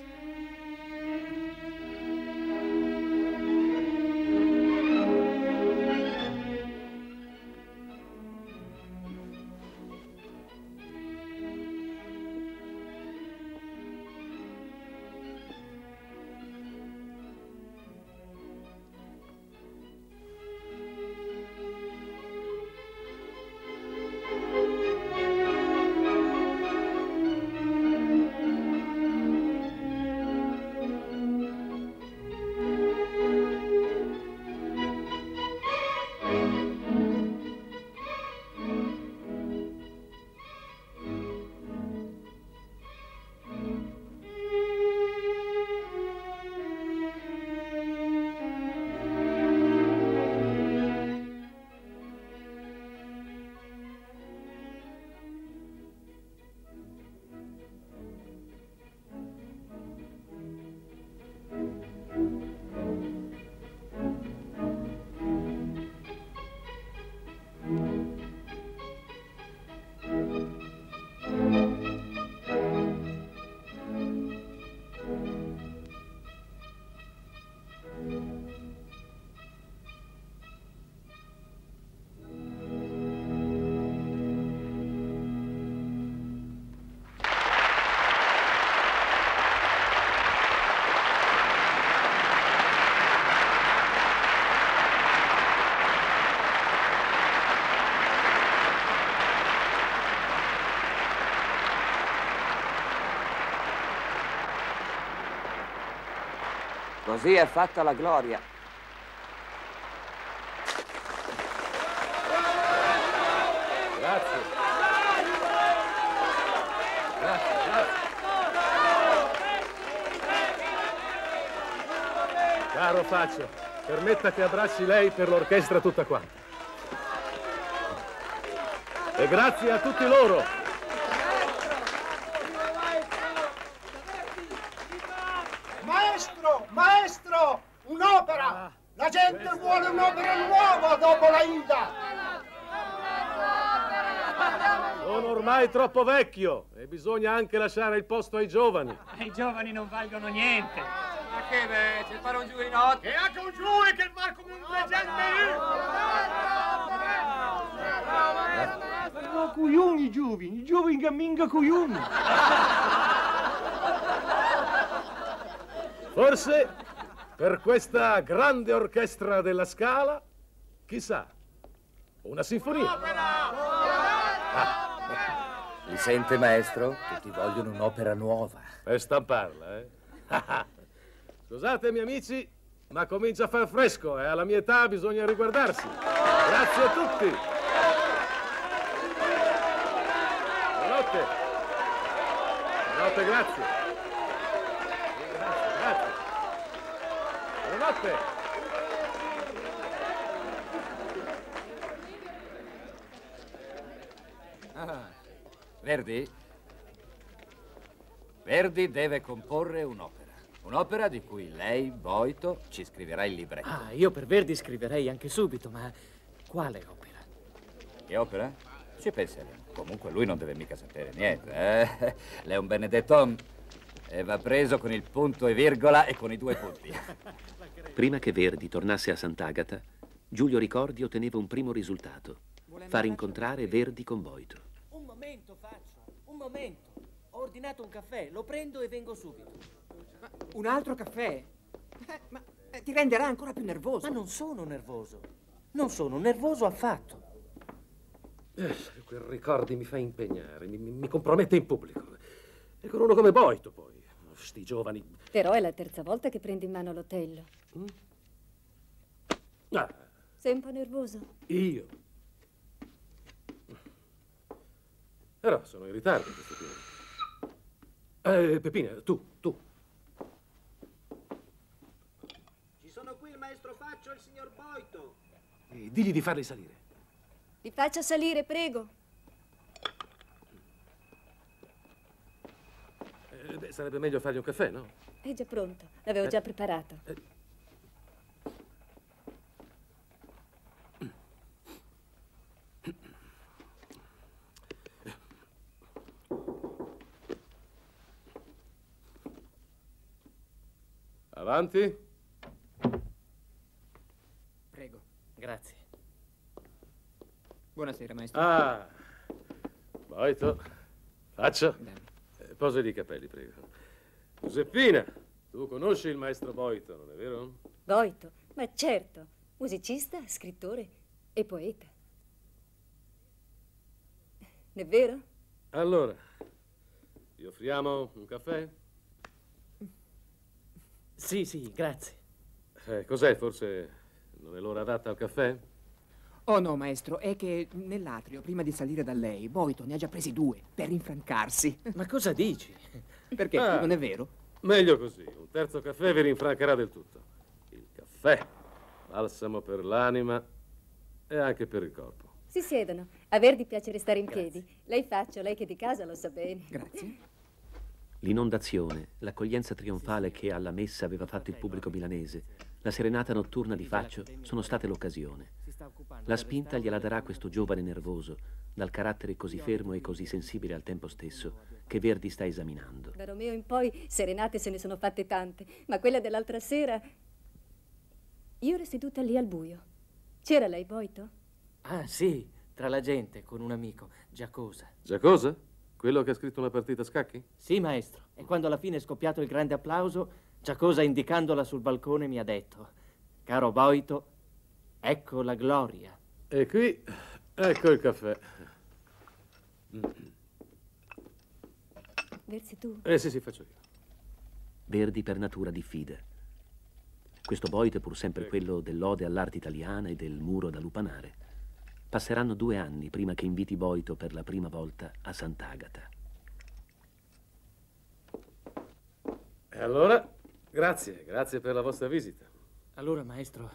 Così è fatta la gloria. Grazie. Grazie. Caro Faccio, permetta che abbracci lei per l'orchestra tutta quanta. E grazie a tutti loro. Maestro, un'opera! La gente vuole un'opera nuova dopo l'Aida! Sono ormai troppo vecchio e bisogna anche lasciare il posto ai giovani. I giovani non valgono niente. Ma che beh, c'è il fare un giurinotto. E anche un giù che va come un leggende! No, coglioni i giovani camminga coglioni. Forse per questa grande orchestra della Scala, chissà, una sinfonia. Mi sente, maestro? Tutti vogliono un'opera nuova. Per stamparla, eh? Scusatemi, amici, ma comincia a far fresco e alla mia età bisogna riguardarsi. Grazie a tutti. Buonanotte. Buonanotte, grazie. Grazie. Buonanotte. Verdi? Verdi deve comporre un'opera di cui lei, Boito, ci scriverà il libretto. Ah, io per Verdi scriverei anche subito, ma quale opera? Che opera? Ci penseremo. Comunque lui non deve mica sapere niente, eh? Lei è un Benedetton e va preso con il punto e virgola e con i 2 punti. Prima che Verdi tornasse a Sant'Agata, Giulio Ricordi otteneva un primo risultato: far incontrare Verdi con Boito. Un momento, Faccio, un momento. Ho ordinato un caffè, lo prendo e vengo subito. Ma un altro caffè? Ma ti renderà ancora più nervoso. Ma non sono nervoso. Non sono nervoso affatto. Quel Ricordi mi fa impegnare, mi compromette in pubblico. E con uno come Boito, poi. Sti giovani. Però è la terza volta che prendi in mano l'Otello. Sei un po' nervoso? Io? Però sono in ritardo questo giorno. Peppina, tu. Ci sono qui il maestro Faccio e il signor Boito. Digli di farli salire. Li faccia salire, prego. Sarebbe meglio fargli un caffè, no? È già pronto, l'avevo già preparato. Avanti. Prego, grazie. Buonasera, maestro. Boito, Faccio. Posali i capelli, prego. Giuseppina, tu conosci il maestro Boito, non è vero? Boito? Ma certo, musicista, scrittore e poeta. È vero? Allora, ti offriamo un caffè? Sì, grazie. Cos'è? Forse non è l'ora adatta al caffè? Oh no, maestro, è che nell'atrio, prima di salire da lei, Boito ne ha già presi 2 per rinfrancarsi. Ma cosa dici? Perché? Non è vero? Meglio così. Un terzo caffè vi rinfrancherà del tutto. Il caffè, balsamo per l'anima e anche per il corpo. Si siedano. A Verdi piace restare in piedi. Lei Faccio, lei che è di casa lo sa bene. Grazie. L'inondazione, l'accoglienza trionfale che alla messa aveva fatto il pubblico milanese, la serenata notturna di Faccio sono state l'occasione. La spinta gliela darà questo giovane nervoso, dal carattere così fermo e così sensibile al tempo stesso, che Verdi sta esaminando. Da Romeo in poi serenate se ne sono fatte tante, ma quella dell'altra sera... Io ero seduta lì al buio. C'era lei, Boito? Ah, sì, tra la gente, con un amico, Giacosa. Giacosa? Quello che ha scritto una partita a scacchi? Sì, maestro. E quando alla fine è scoppiato il grande applauso, Giacosa, indicandola sul balcone, mi ha detto: caro Boito, ecco la gloria. E qui, ecco il caffè. Versi tu? Sì, faccio io. Verdi per natura diffida. Questo Boito è pur sempre quello dell'Ode all'arte italiana e del Muro da lupanare. Passeranno 2 anni prima che inviti Boito per la prima volta a Sant'Agata. E allora, grazie per la vostra visita. Allora, maestro,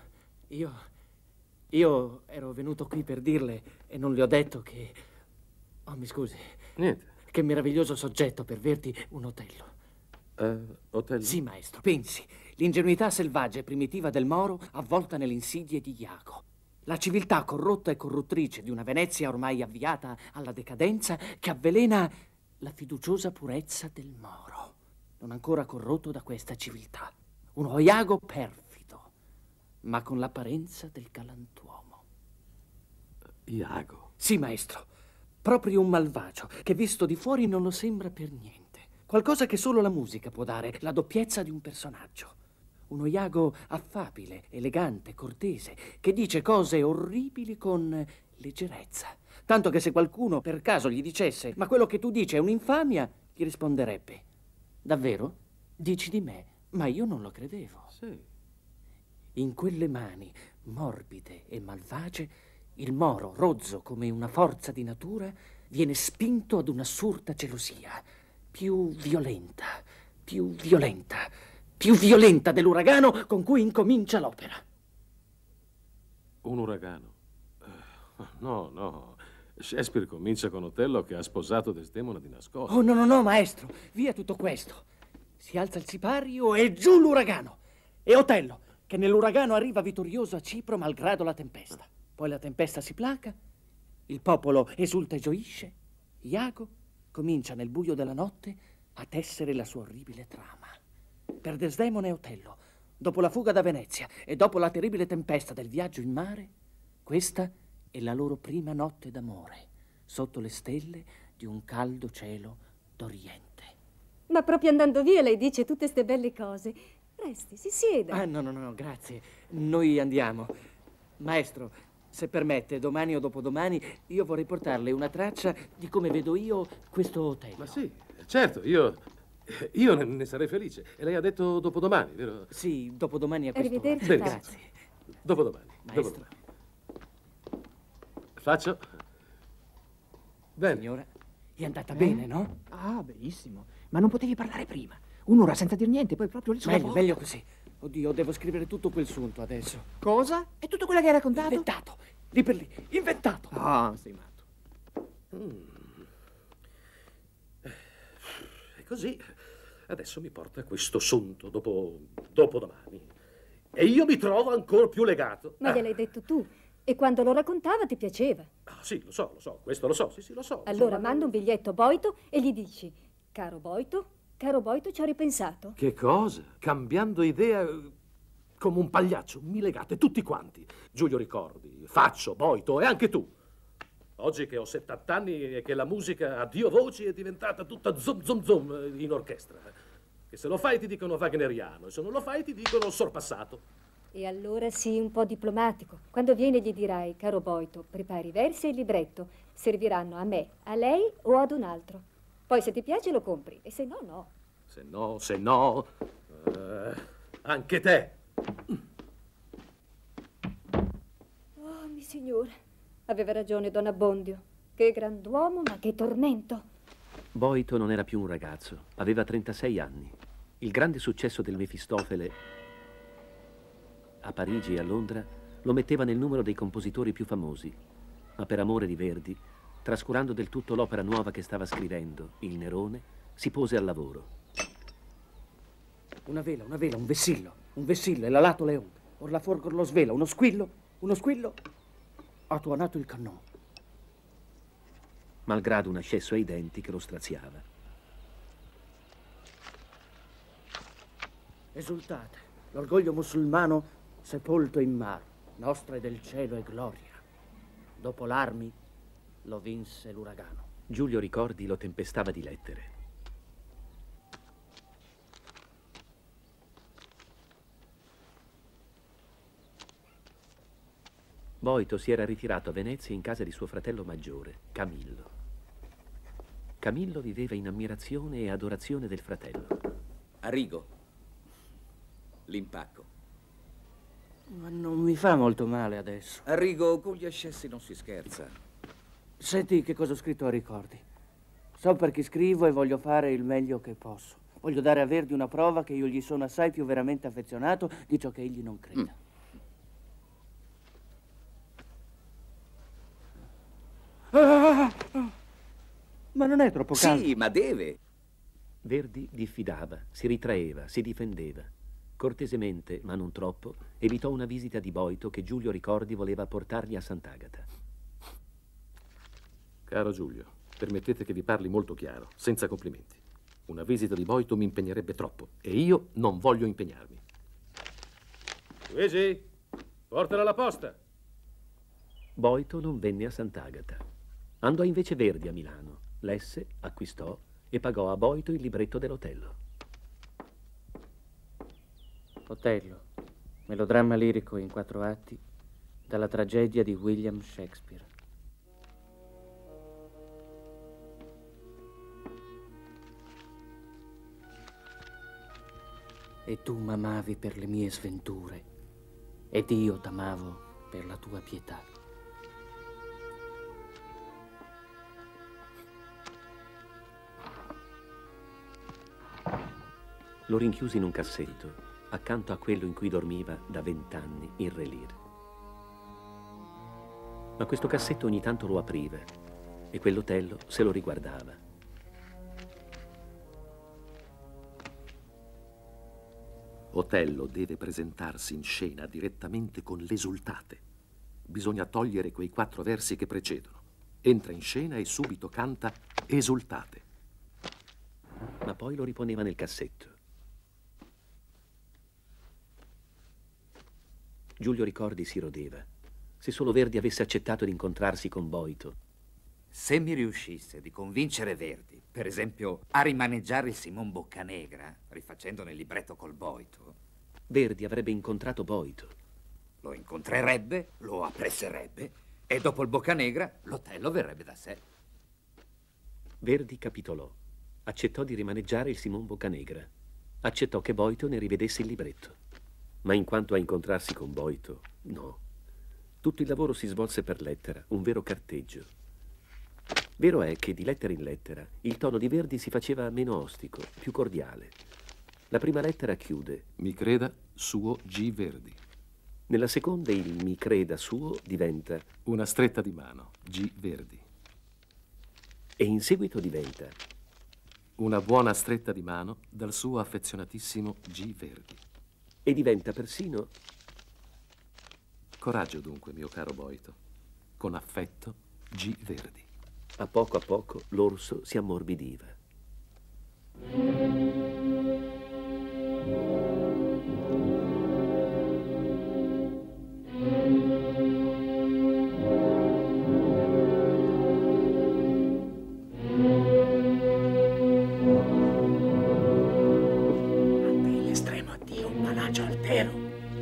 io ero venuto qui per dirle, e non le ho detto che... Oh, mi scusi. Niente. Che meraviglioso soggetto per Verdi, un Otello. Otello? Sì, maestro. Pensi, l'ingenuità selvaggia e primitiva del Moro avvolta nelle insidie di Iago. La civiltà corrotta e corruttrice di una Venezia ormai avviata alla decadenza che avvelena la fiduciosa purezza del Moro, non ancora corrotto da questa civiltà. Uno Iago perfido, ma con l'apparenza del galantuomo. Iago? Sì, maestro. Proprio un malvagio che visto di fuori non lo sembra per niente. Qualcosa che solo la musica può dare, la doppiezza di un personaggio. Uno Iago affabile, elegante, cortese, che dice cose orribili con leggerezza. Tanto che se qualcuno per caso gli dicesse «Ma quello che tu dici è un'infamia», gli risponderebbe «Davvero? Dici di me? Ma io non lo credevo». Sì. In quelle mani, morbide e malvagie, il Moro, rozzo come una forza di natura, viene spinto ad un'assurda gelosia, più violenta, più violenta, più violenta dell'uragano con cui incomincia l'opera. Un uragano? No. Shakespeare comincia con Otello che ha sposato Desdemona di nascosto. Oh, no, maestro, via tutto questo. Si alza il sipario e giù l'uragano. E Otello, che nell'uragano arriva vittorioso a Cipro malgrado la tempesta. Poi la tempesta si placa, il popolo esulta e gioisce. Iago comincia nel buio della notte a tessere la sua orribile trama. Per Desdemona e Otello, dopo la fuga da Venezia e dopo la terribile tempesta del viaggio in mare, questa è la loro prima notte d'amore, sotto le stelle di un caldo cielo d'Oriente. Ma proprio andando via lei dice tutte ste belle cose. Resti, si sieda. Ah, no, grazie. Noi andiamo. Maestro, se permette, domani o dopodomani io vorrei portarle una traccia di come vedo io questo Otello. Ma sì, certo, io ne sarei felice. E lei ha detto dopodomani, vero? Sì, dopodomani a quest'ora. Arrivederci. Grazie. Dopodomani. Maestro. Faccio? Bene. Signora, è andata bene, no? Ah, benissimo. Ma non potevi parlare prima. Un'ora senza dir niente, poi proprio lì sulla porta. Meglio così. Oddio, devo scrivere tutto quel sunto adesso. Cosa? È tutto quello che hai raccontato? Inventato. Lì per lì. Inventato. Ah, sei matto. E così adesso mi porta questo sunto dopo domani. E io mi trovo ancora più legato. Ma gliel'hai detto tu. E quando lo raccontava ti piaceva. Ah, sì, lo so, questo lo so, sì, lo so. Allora manda un biglietto a Boito e gli dici: caro Boito, ci ho ripensato. Che cosa? Cambiando idea come un pagliaccio, mi legate tutti quanti. Giulio Ricordi, Faccio, Boito e anche tu. Oggi che ho 70 anni e che la musica a Dio voci è diventata tutta zum zum zum in orchestra. Che se lo fai ti dicono wagneriano e se non lo fai ti dicono sorpassato. E allora sii un po' diplomatico. Quando viene gli dirai: caro Boito, prepari i versi e il libretto. Serviranno a me, a lei o ad un altro. Poi se ti piace lo compri e se no, no. Se no, anche te. Oh, mi signore, aveva ragione Don Abbondio. Che grand'uomo, ma che tormento. Boito non era più un ragazzo, aveva 36 anni. Il grande successo del Mefistofele a Parigi e a Londra lo metteva nel numero dei compositori più famosi, ma per amore di Verdi, trascurando del tutto l'opera nuova che stava scrivendo, Il Nerone, si pose al lavoro. Una vela, un vessillo e la lato leon. Or la forgor lo svela, uno squillo, ha tuonato il cannone. Malgrado un ascesso ai denti che lo straziava. Esultate, l'orgoglio musulmano sepolto in mar, nostra è del cielo e gloria. Dopo l'armi lo vinse l'uragano. Giulio Ricordi lo tempestava di lettere. Boito si era ritirato a Venezia in casa di suo fratello maggiore, Camillo. Camillo viveva in ammirazione e adorazione del fratello. Arrigo, l'impacco. Ma non mi fa molto male adesso. Arrigo, con gli ascessi non si scherza. Senti che cosa ho scritto a Ricordi. So per chi scrivo e voglio fare il meglio che posso. Voglio dare a Verdi una prova che io gli sono assai più veramente affezionato di ciò che egli non creda. Ma non è troppo caldo? Sì, ma deve. Verdi diffidava, si ritraeva, si difendeva. Cortesemente, ma non troppo, evitò una visita di Boito che Giulio Ricordi voleva portargli a Sant'Agata. Caro Giulio, permettete che vi parli molto chiaro, senza complimenti. Una visita di Boito mi impegnerebbe troppo e io non voglio impegnarmi. Luigi, portala alla posta. Boito non venne a Sant'Agata. Andò invece Verdi a Milano, lesse, acquistò e pagò a Boito il libretto dell'Otello. Otello, melodramma lirico in 4 atti dalla tragedia di William Shakespeare. E tu m'amavi per le mie sventure, ed io t'amavo per la tua pietà. Lo rinchiusi in un cassetto, accanto a quello in cui dormiva da 20 anni il Re Lear. Ma questo cassetto ogni tanto lo apriva e quell'Otello se lo riguardava. Otello deve presentarsi in scena direttamente con l'esultate. Bisogna togliere quei 4 versi che precedono. Entra in scena e subito canta esultate. Ma poi lo riponeva nel cassetto. Giulio Ricordi si rodeva. Se solo Verdi avesse accettato di incontrarsi con Boito. Se mi riuscisse di convincere Verdi, per esempio, a rimaneggiare il Simon Boccanegra, rifacendone il libretto col Boito, Verdi avrebbe incontrato Boito. lo incontrerebbe, lo appresserebbe e dopo il Boccanegra l'Otello verrebbe da sé. Verdi capitolò. Accettò di rimaneggiare il Simon Boccanegra. Accettò che Boito ne rivedesse il libretto. Ma in quanto a incontrarsi con Boito, no. Tutto il lavoro si svolse per lettera, un vero carteggio. Vero è che di lettera in lettera il tono di Verdi si faceva meno ostico, più cordiale. La prima lettera chiude: Mi creda, suo G. Verdi. Nella seconda il mi creda suo diventa Una stretta di mano, G. Verdi. E in seguito diventa Una buona stretta di mano dal suo affezionatissimo G. Verdi. E diventa persino Coraggio dunque, mio caro Boito. Con affetto, G. Verdi. a poco l'orso si ammorbidiva. L'estremo addio, un palacio altero.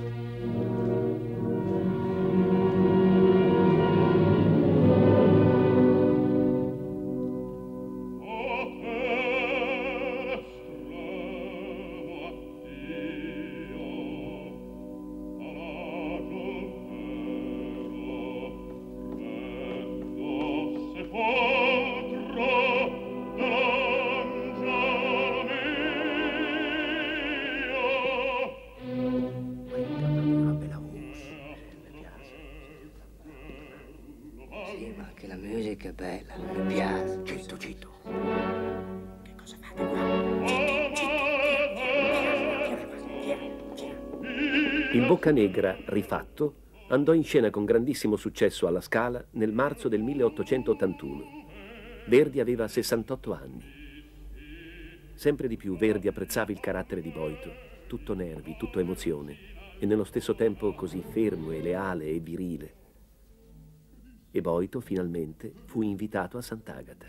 Il Boccanegra, rifatto, andò in scena con grandissimo successo alla Scala nel marzo del 1881. Verdi aveva 68 anni. Sempre di più Verdi apprezzava il carattere di Boito, tutto nervi, tutto emozione, e nello stesso tempo così fermo e leale e virile. E Boito finalmente fu invitato a Sant'Agata.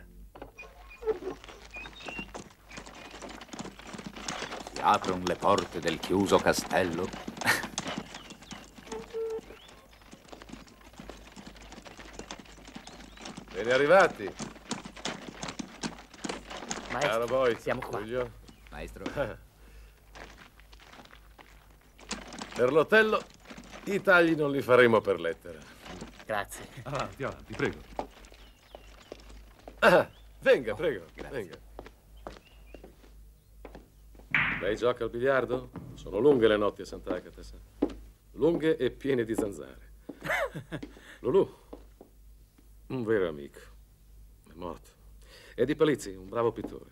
Si aprono le porte del chiuso castello. Bene arrivati. Maestro, caro Boito, siamo qua. Giulio. Maestro. Per l'Otello i tagli non li faremo per lettera. Grazie. Avanti, avanti, prego. Venga, prego, grazie. venga. Lei gioca al biliardo? Sono lunghe le notti a Sant'Agata, sa. Lunghe e piene di zanzare. Lulù, un vero amico, è morto. E di Palizzi, un bravo pittore.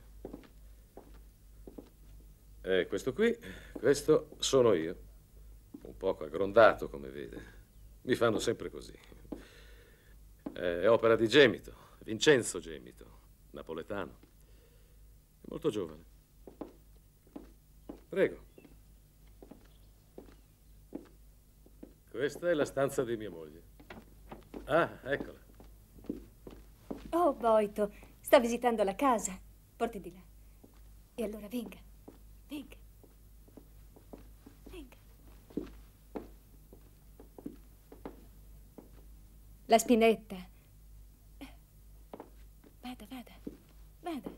E questo qui, questo sono io. Un poco aggrondato, come vede. Mi fanno sempre così. È opera di Gemito, Vincenzo Gemito, napoletano. È molto giovane. Prego. Questa è la stanza di mia moglie. Ah, eccola. Oh, Boito, sto visitando la casa. Porti di là. E allora venga, venga. Venga. La spinetta. Vada, vada, vada.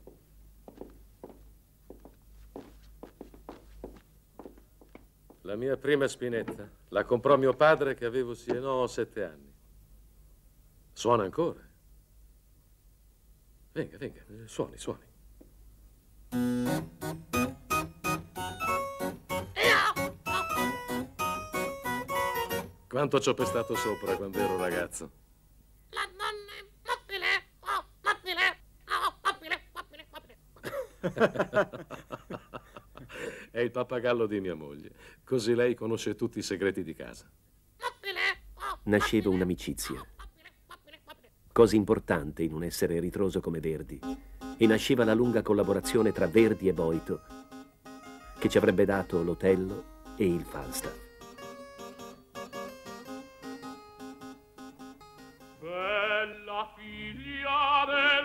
La mia prima spinetta la comprò mio padre che avevo sì e no 7 anni. Suona ancora. Venga, venga, suoni, suoni. Quanto ci ho pestato sopra quando ero ragazzo. La donna, È il pappagallo di mia moglie. Così lei conosce tutti i segreti di casa. Nasceva un'amicizia, cosa importante in un essere ritroso come Verdi, e nasceva la lunga collaborazione tra Verdi e Boito, che ci avrebbe dato l'Otello e il Falstaff. bella figlia del